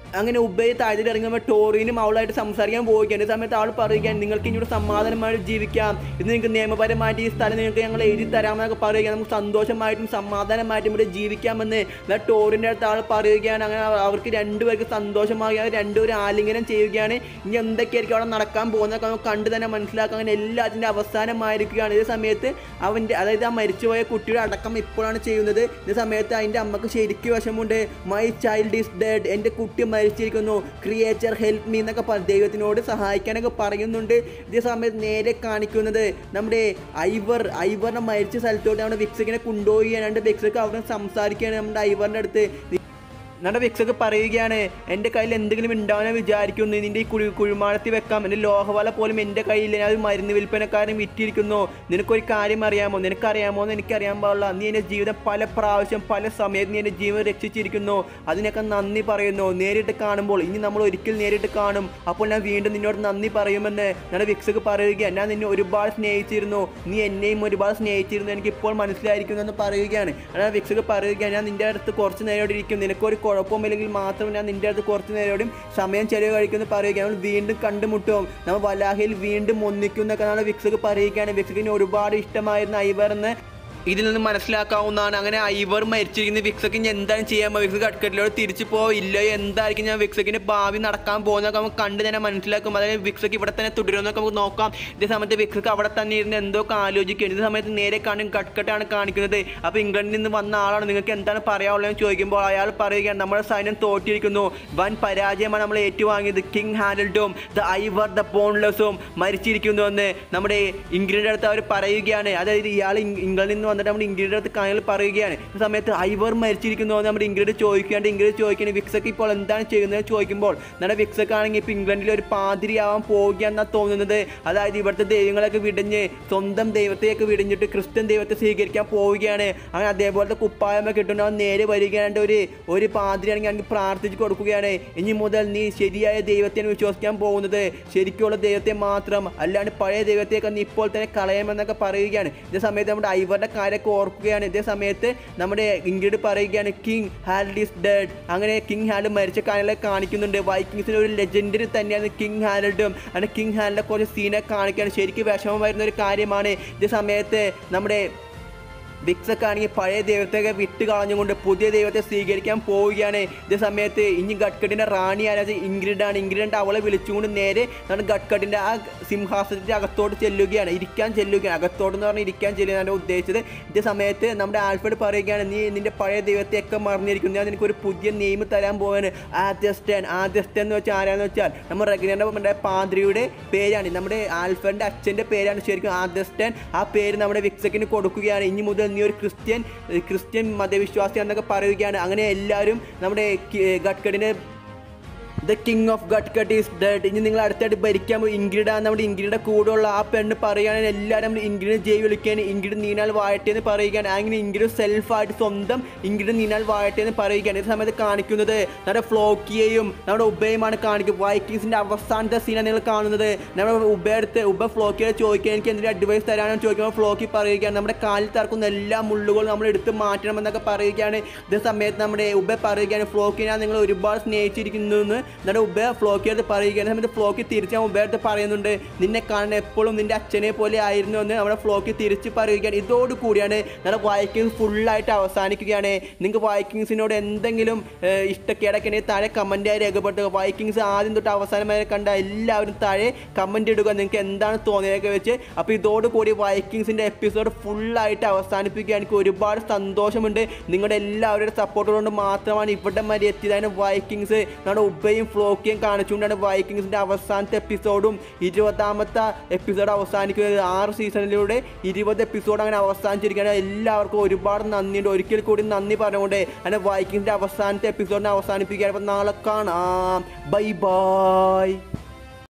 അങ്ങനെ ഉബൈ താഴത്തിൽ ഇറങ്ങുമ്പോൾ ടോറിനും അവളായിട്ട് സംസാരിക്കാൻ പോവുകയാണ്. ഈ സമയത്ത് അവൾ പറയുകയാണ് നിങ്ങൾക്ക് ഇനിയൊരു സമാധാനമായിട്ട് ജീവിക്കാം, ഇത് നിങ്ങൾക്ക് നിയമപരമായിട്ട് ഈ സ്ഥലം നിങ്ങൾക്ക് ഞങ്ങൾ എഴുതി തരാമെന്നൊക്കെ പറയുകയാണ്, നമുക്ക് സന്തോഷമായിട്ടും സമാധാനമായിട്ടും ഇവിടെ ജീവിക്കാമെന്ന് എന്നാൽ ടോറിൻ്റെ അടുത്ത് ആൾ പറയുകയാണ്. അങ്ങനെ അവർക്ക് രണ്ടുപേർക്ക് സന്തോഷമാകുകയാണ്, രണ്ടുപേരും ആലിംഗനം ചെയ്യുകയാണ്. ഇനി എന്തൊക്കെയായിരിക്കും അവിടെ നടക്കാൻ പോകുന്നതൊക്കെ നമുക്ക് കണ്ടു തന്നെ മനസ്സിലാക്കാം. അങ്ങനെ എല്ലാത്തിൻ്റെ അവസാനമായിരിക്കുകയാണ്. ഇതേ സമയത്ത് അവൻ്റെ അതായത് ആ മരിച്ചുപോയ കുട്ടിയുടെ അടക്കം ഇപ്പോഴാണ് ചെയ്യുന്നത്. ഇതേ സമയത്ത് അതിൻ്റെ അമ്മക്ക് ശരിക്കും വിഷമമുണ്ട്. മൈ ചൈൽഡ് ഈസ് ഡെഡ്, എൻ്റെ കുട്ടി മരിച്ചിരിക്കുന്നു, ക്രിയേച്ചർ ഹെൽപ്പ് മീ എന്നൊക്കെ ദൈവത്തിനോട് സഹായിക്കാനൊക്കെ പറയുന്നുണ്ട്. ഇതേ സമയത്ത് നേരെ കാണിക്കുന്നത് നമ്മുടെ ഐവർ ഐവറിനെ മരിച്ച സ്ഥലത്തോട്ട് നമ്മുടെ വിക്സിനെ കൊണ്ടുപോവുകയാണ്. രണ്ട് വിക്സൊക്കെ അവിടെ സംസാരിക്കുകയാണ് നമ്മുടെ ഐവറിൻ്റെ അടുത്ത്. നമ്മുടെ വിക്സൊക്കെ പറയുകയാണ് എൻ്റെ കയ്യിൽ എന്തെങ്കിലും ഉണ്ടാവാൻ വിചാരിക്കുന്നു, നിൻ്റെ ഈ കുഴി കുഴിമാടത്തിൽ വെക്കാം, എൻ്റെ ലോഹവല പോലും എൻ്റെ കയ്യില്ല, ഞാൻ മരുന്ന് വിൽപ്പനക്കാരൻ വിറ്റിരിക്കുന്നു, നിനക്കൊരു കാര്യം അറിയാമോ, നിനക്കറിയാമോ എന്ന് എനിക്കറിയാൻ പാടില്ല, നീ എൻ്റെ ജീവിതം പല പ്രാവശ്യം പല സമയത്ത് നീ എൻ്റെ ജീവൻ രക്ഷിച്ചിരിക്കുന്നു, അതിനൊക്കെ നന്ദി പറയുന്നു, നേരിട്ട് കാണുമ്പോൾ ഇനി നമ്മൾ ഒരിക്കൽ നേരിട്ട് കാണും, അപ്പോൾ ഞാൻ വീണ്ടും നിന്നോട് നന്ദി പറയുമെന്ന് നമ്മുടെ വിക്സൊക്കെ പറയുകയാണ്. ഞാൻ നിന്നെ ഒരുപാട് സ്നേഹിച്ചിരുന്നു, നീ എന്നെയും ഒരുപാട് സ്നേഹിച്ചിരുന്നു, എനിക്കിപ്പോൾ മനസ്സിലായിരിക്കുന്നു എന്ന് പറയുകയാണ്. അങ്ങനെ വിക്സൊക്കെ പറയുകയാണ് ഞാൻ നിൻ്റെ അടുത്ത് കുറച്ച് നേരം ഇരിക്കും, നിനക്കൊരു കുഴപ്പമില്ലെങ്കിൽ മാത്രം ഞാൻ നിൻ്റെ അടുത്ത് കുറച്ച് നേരോടും സമയം ചെലവ് കഴിക്കുമെന്ന് പറയുകയാണ്. നമ്മൾ വീണ്ടും കണ്ടുമുട്ടും, നമ്മൾ വലാഹയിൽ വീണ്ടും ഒന്നിക്കും എന്നൊക്കെ നമ്മൾ വിക്സൊക്കെ പറയുകയാണ്. വിക്സിന് ഒരുപാട് ഇഷ്ടമായിരുന്ന ഐവർ എന്ന് ഇതിൽ നിന്ന് മനസ്സിലാക്കാവുന്നതാണ്. അങ്ങനെ ഐവർ മരിച്ചിരിക്കുന്ന വിക്സക്ക് ഇനി എന്താണ് ചെയ്യാൻ പോകുക, വിക്സ് കട്ട്കട്ടിലോട് തിരിച്ചു പോവോ ഇല്ലയോ, എന്തായിരിക്കും ഞാൻ വിക്സക്കിൻ്റെ ഭാവി നടക്കാൻ പോകുന്നതൊക്കെ നമുക്ക് കണ്ട് തന്നെ മനസ്സിലാക്കും. അതായത് വിക്സക്ക് ഇവിടെ തന്നെ തുടരുമെന്നൊക്കെ നമുക്ക് നോക്കാം. ഇതേ സമയത്ത് വിക്സക്ക് അവിടെ തന്നെ ഇരുന്ന് എന്തോ ആലോചിക്കുകയാണ്. ഇതേ സമയത്ത് നേരെ കാണും കട്ട്കട്ടാണ് കാണിക്കുന്നത്. അപ്പോൾ ഇംഗ്ലണ്ടിൽ നിന്ന് വന്ന ആളാണ്, നിങ്ങൾക്ക് എന്താണ് പറയാനുള്ളതെന്ന് ചോദിക്കുമ്പോൾ അയാൾ പറയുകയാണ് നമ്മുടെ സൈന്യം തോറ്റിരിക്കുന്നു, വൻ പരാജയമാണ് നമ്മൾ ഏറ്റുവാങ്ങിയത്, കിങ് ഹാരൽഡും ദ ഐവർ ദ ബോൺലെസ്സും മരിച്ചിരിക്കുന്നു എന്ന് നമ്മുടെ ഇംഗ്ലണ്ടിൻ്റെ അടുത്ത് അവർ പറയുകയാണ്. അതായത് ഇയാൾ ഇംഗ്ലണ്ടിൽ നിന്ന് വന്നിട്ട് നമ്മുടെ ഇംഗ്ലണ്ടിൻ്റെ അടുത്ത് കാര്യങ്ങൾ പറയുകയാണ്. ഈ സമയത്ത് ഐവർ മരിച്ചിരിക്കുന്നു എന്ന് നമ്മുടെ ഇംഗ്ലണ്ട് ചോദിക്കാണ്ട് ഇംഗ്ലണ്ട് ചോദിക്കുകയാണ് വിക്സക്ക് ഇപ്പോൾ എന്താണ് ചെയ്യുന്നത് ചോദിക്കുമ്പോൾ നമ്മുടെ വിക്സക്ക് ആണെങ്കിൽ ഇപ്പോൾ ഇംഗ്ലണ്ടിൽ ഒരു പാതിരിയാവാൻ പോവുകയാണെന്നാണ് തോന്നുന്നത്. അതായത് ഇവിടുത്തെ ദൈവങ്ങളൊക്കെ വിടിഞ്ഞ് സ്വന്തം ദൈവത്തെയൊക്കെ വിടിഞ്ഞിട്ട് ക്രിസ്ത്യൻ ദൈവത്തെ സ്വീകരിക്കാൻ പോവുകയാണ്. അങ്ങനെ അതേപോലത്തെ കുപ്പായമൊക്കെ കിട്ടുന്ന നേരെ വരികയാണ്ട് ഒരു ഒരു പാതിരിയാണെങ്കിൽ എനിക്ക് പ്രാർത്ഥിച്ച് കൊടുക്കുകയാണ്, ഇനി മുതൽ നീ ശരിയായ ദൈവത്തെയാണ് വിശ്വസിക്കാൻ പോകുന്നത്, ശരിക്കുള്ള ദൈവത്തെ മാത്രം, അല്ലാണ്ട് പഴയ ദൈവത്തെയൊക്കെ നീ ഇപ്പോൾ തന്നെ കളയാമെന്നൊക്കെ പറയുകയാണ്. ഇതേ സമയത്ത് നമ്മുടെ ഐവറുടെ കാര്യമൊക്കെ ഓർക്കുകയാണ്. ഇതേ സമയത്ത് നമ്മുടെ ഇംഗ്ലണ്ട് പറയുകയാണ് കിങ് ഹാരൽഡ് ഈസ് ഡെഡ്. അങ്ങനെ കിങ് ഹാരൽഡ് മരിച്ച കാര്യങ്ങളെ കാണിക്കുന്നുണ്ട്. വൈക്കിങ്സിന് ഒരു ലെജൻഡറി തന്നെയാണ് കിങ് ഹാരൽഡും. അങ്ങനെ കിങ് ഹാരൽഡിനെ കുറച്ച് സീനെ കാണിക്കുകയാണ്. ശരിക്കും വിഷമം വരുന്ന ഒരു കാര്യമാണ്. ഇതേ സമയത്ത് നമ്മുടെ വിക്സൊക്കെ ആണെങ്കിൽ പഴയ ദൈവത്തെ വിട്ട് കളഞ്ഞുകൊണ്ട് പുതിയ ദൈവത്തെ സ്വീകരിക്കാൻ പോവുകയാണ്. ഇതേ സമയത്ത് ഇനി ഗട്ട്കട്ടിൻ്റെ റാണി ആരാത് ഇംഗ്ലണ്ടാണ്. ഇംഗ്ലണ്ട് അവളെ വിളിച്ചുകൊണ്ട് നേരെ നമ്മുടെ ഗട്ട്കട്ടിൻ്റെ ആ സിംഹാസനത്തിൻ്റെ അകത്തോട്ട് ചെല്ലുകയാണ്, ഇരിക്കാൻ ചെല്ലുകയാണ്. അകത്തോട്ടെന്ന് പറഞ്ഞാൽ ഇരിക്കാൻ ചെല്ലുകയാണ് ഉദ്ദേശിച്ചത്. ഇതേ സമയത്ത് നമ്മുടെ ആൽഫ്രഡ് പറയുകയാണ് നീ നിൻ്റെ പഴയ ദൈവത്തെയൊക്കെ മറന്നിരിക്കുന്നു, ഞാൻ നിനക്കൊരു പുതിയ നെയിം തരാൻ പോവാണ്, ആദ്യസ്റ്റൻ. ആദ്യസ്റ്റൻ എന്ന് വെച്ചാൽ ആരാന്ന് വെച്ചാൽ നമ്മൾ റെഗ്നറിൻ്റെ പാദ്രിയുടെ പേരാണ്, നമ്മുടെ ആൽഫ്രഡിൻ്റെ അച്ഛൻ്റെ പേരാണ് ശരിക്കും ആദ്യസ്റ്റൻ. ആ പേര് നമ്മുടെ വിക്സക്കിന് കൊടുക്കുകയാണ്. ഇനി മുതൽ നീ ഒരു ക്രിസ്ത്യൻ ക്രിസ്ത്യൻ മതവിശ്വാസി എന്നൊക്കെ പറയുകയാണ്. അങ്ങനെ എല്ലാവരും നമ്മുടെ ഗട്ട്കട്ടിൻ്റെ the king of Kattegat is dead, ഇനി നിങ്ങൾ അടുത്തായിട്ട് ഭരിക്കാൻ പോകും ഇംഗ്ലണ്ടാണ്. നമ്മുടെ ഇംഗ്ലണ്ടിൻ്റെ കൂടെയുള്ള ആ പെണ്ണ് പറയുകയാണെങ്കിൽ എല്ലാവരും നമ്മൾ ഇംഗ്ലണ്ട് ജയ് വിളിക്കുകയാണ്, ഇംഗ്ലണ്ട് നീനാൽ വാഴട്ടെ എന്ന് പറയുകയാണ്. അങ്ങനെ ഇംഗ്ലണ്ട് സെൽഫായിട്ട് സ്വന്തം ഇംഗ്ലണ്ട് നീനാൽ വാഴട്ടെ എന്ന് പറയുകയാണ്. ഈ സമയത്ത് കാണിക്കുന്നത് നമ്മുടെ ഫ്ലോക്കിയെയും നമ്മുടെ ഉബയുമാണ് കാണിക്കുക. വൈക്കിങ്സിൻ്റെ അവസാനത്തെ സീനാണ് നിങ്ങൾ കാണുന്നത്. നമ്മുടെ ഉബയടുത്ത് ഉബ ഫ്ലോക്കിയോട് ചോദിക്കുക എനിക്ക് എന്തെങ്കിലും അഡ്വൈസ് തരാനെന്ന് ചോദിക്കുമ്പോൾ ഫ്ലോക്കി പറയുകയാണ് നമ്മുടെ കാലിൽ തറക്കുന്ന എല്ലാ മുള്ളുകളും നമ്മൾ എടുത്ത് മാറ്റണമെന്നൊക്കെ പറയുകയാണ്. ഇതേ സമയത്ത് നമ്മുടെ ഉബ പറയുകയാണ് ഫ്ലോക്കിനെ നിങ്ങൾ ഒരുപാട് സ്നേഹിച്ചിരിക്കുന്നു എന്ന് നമ്മുടെ ഉബ ഫ്ലോക്കിയുടെ പറയുകയാണ്. സമയത്ത് ഫ്ലോക്കി തിരിച്ച് ഉബയുടെ പറയുന്നുണ്ട് നിന്നെ കാണാൻ എപ്പോഴും നിൻ്റെ അച്ഛനെ പോലെ ആയിരുന്നു എന്ന് നമ്മുടെ ഫ്ലോക്കി തിരിച്ച് പറയുകയാണ്. ഇതോടുകൂടിയാണ് നമ്മുടെ വൈക്കിങ്സ് ഫുള്ളായിട്ട് അവസാനിക്കുകയാണ്. നിങ്ങൾക്ക് വൈക്കിങ്സിനോട് എന്തെങ്കിലും ഇഷ്ടക്കേടൊക്കെ ഉണ്ടെങ്കിൽ താഴെ കമൻറ്റായി രേഖപ്പെടുത്തുക. വൈക്കിങ്സ് ആദ്യം തൊട്ട് അവസാനം വരെ കണ്ട എല്ലാവരും താഴെ കമൻറ്റ് ഇടുക നിങ്ങൾക്ക് എന്താണ് തോന്നിയതൊക്കെ വെച്ച്. അപ്പോൾ ഇതോടുകൂടി വൈക്കിങ്സിൻ്റെ എപ്പിസോഡ് ഫുള്ളായിട്ട് അവസാനിപ്പിക്കുക. എനിക്ക് ഒരുപാട് സന്തോഷമുണ്ട്, നിങ്ങളുടെ എല്ലാവരുടെ സപ്പോർട്ട് കൊണ്ട് മാത്രമാണ് ഇവിടെ വരെ എത്തിയതാണ് വൈക്കിങ്സ്. നമ്മുടെ ഉബയും ഫ്ലോക്കിയും കാണിച്ചുകൊണ്ടാണ് വൈക്കിങ്സിൻ്റെ അവസാനത്തെ എപ്പിസോഡും ഇരുപതാമത്തെ എപ്പിസോഡ് അവസാനിക്കുന്നത്. ആറ് സീസണിലൂടെ ഇരുപത് എപ്പിസോഡ് അങ്ങനെ അവസാനിച്ചിരിക്കുകയാണ്. എല്ലാവർക്കും ഒരുപാട് നന്ദിയുണ്ട്. ഒരിക്കൽ കൂടി നന്ദി പറഞ്ഞുകൊണ്ട് അങ്ങനെ വൈക്കിങ്സിൻ്റെ അവസാനത്തെ എപ്പിസോഡിനെ അവസാനിപ്പിക്കുകയാണ്. അപ്പോൾ നാളെ കാണാം. Bye by.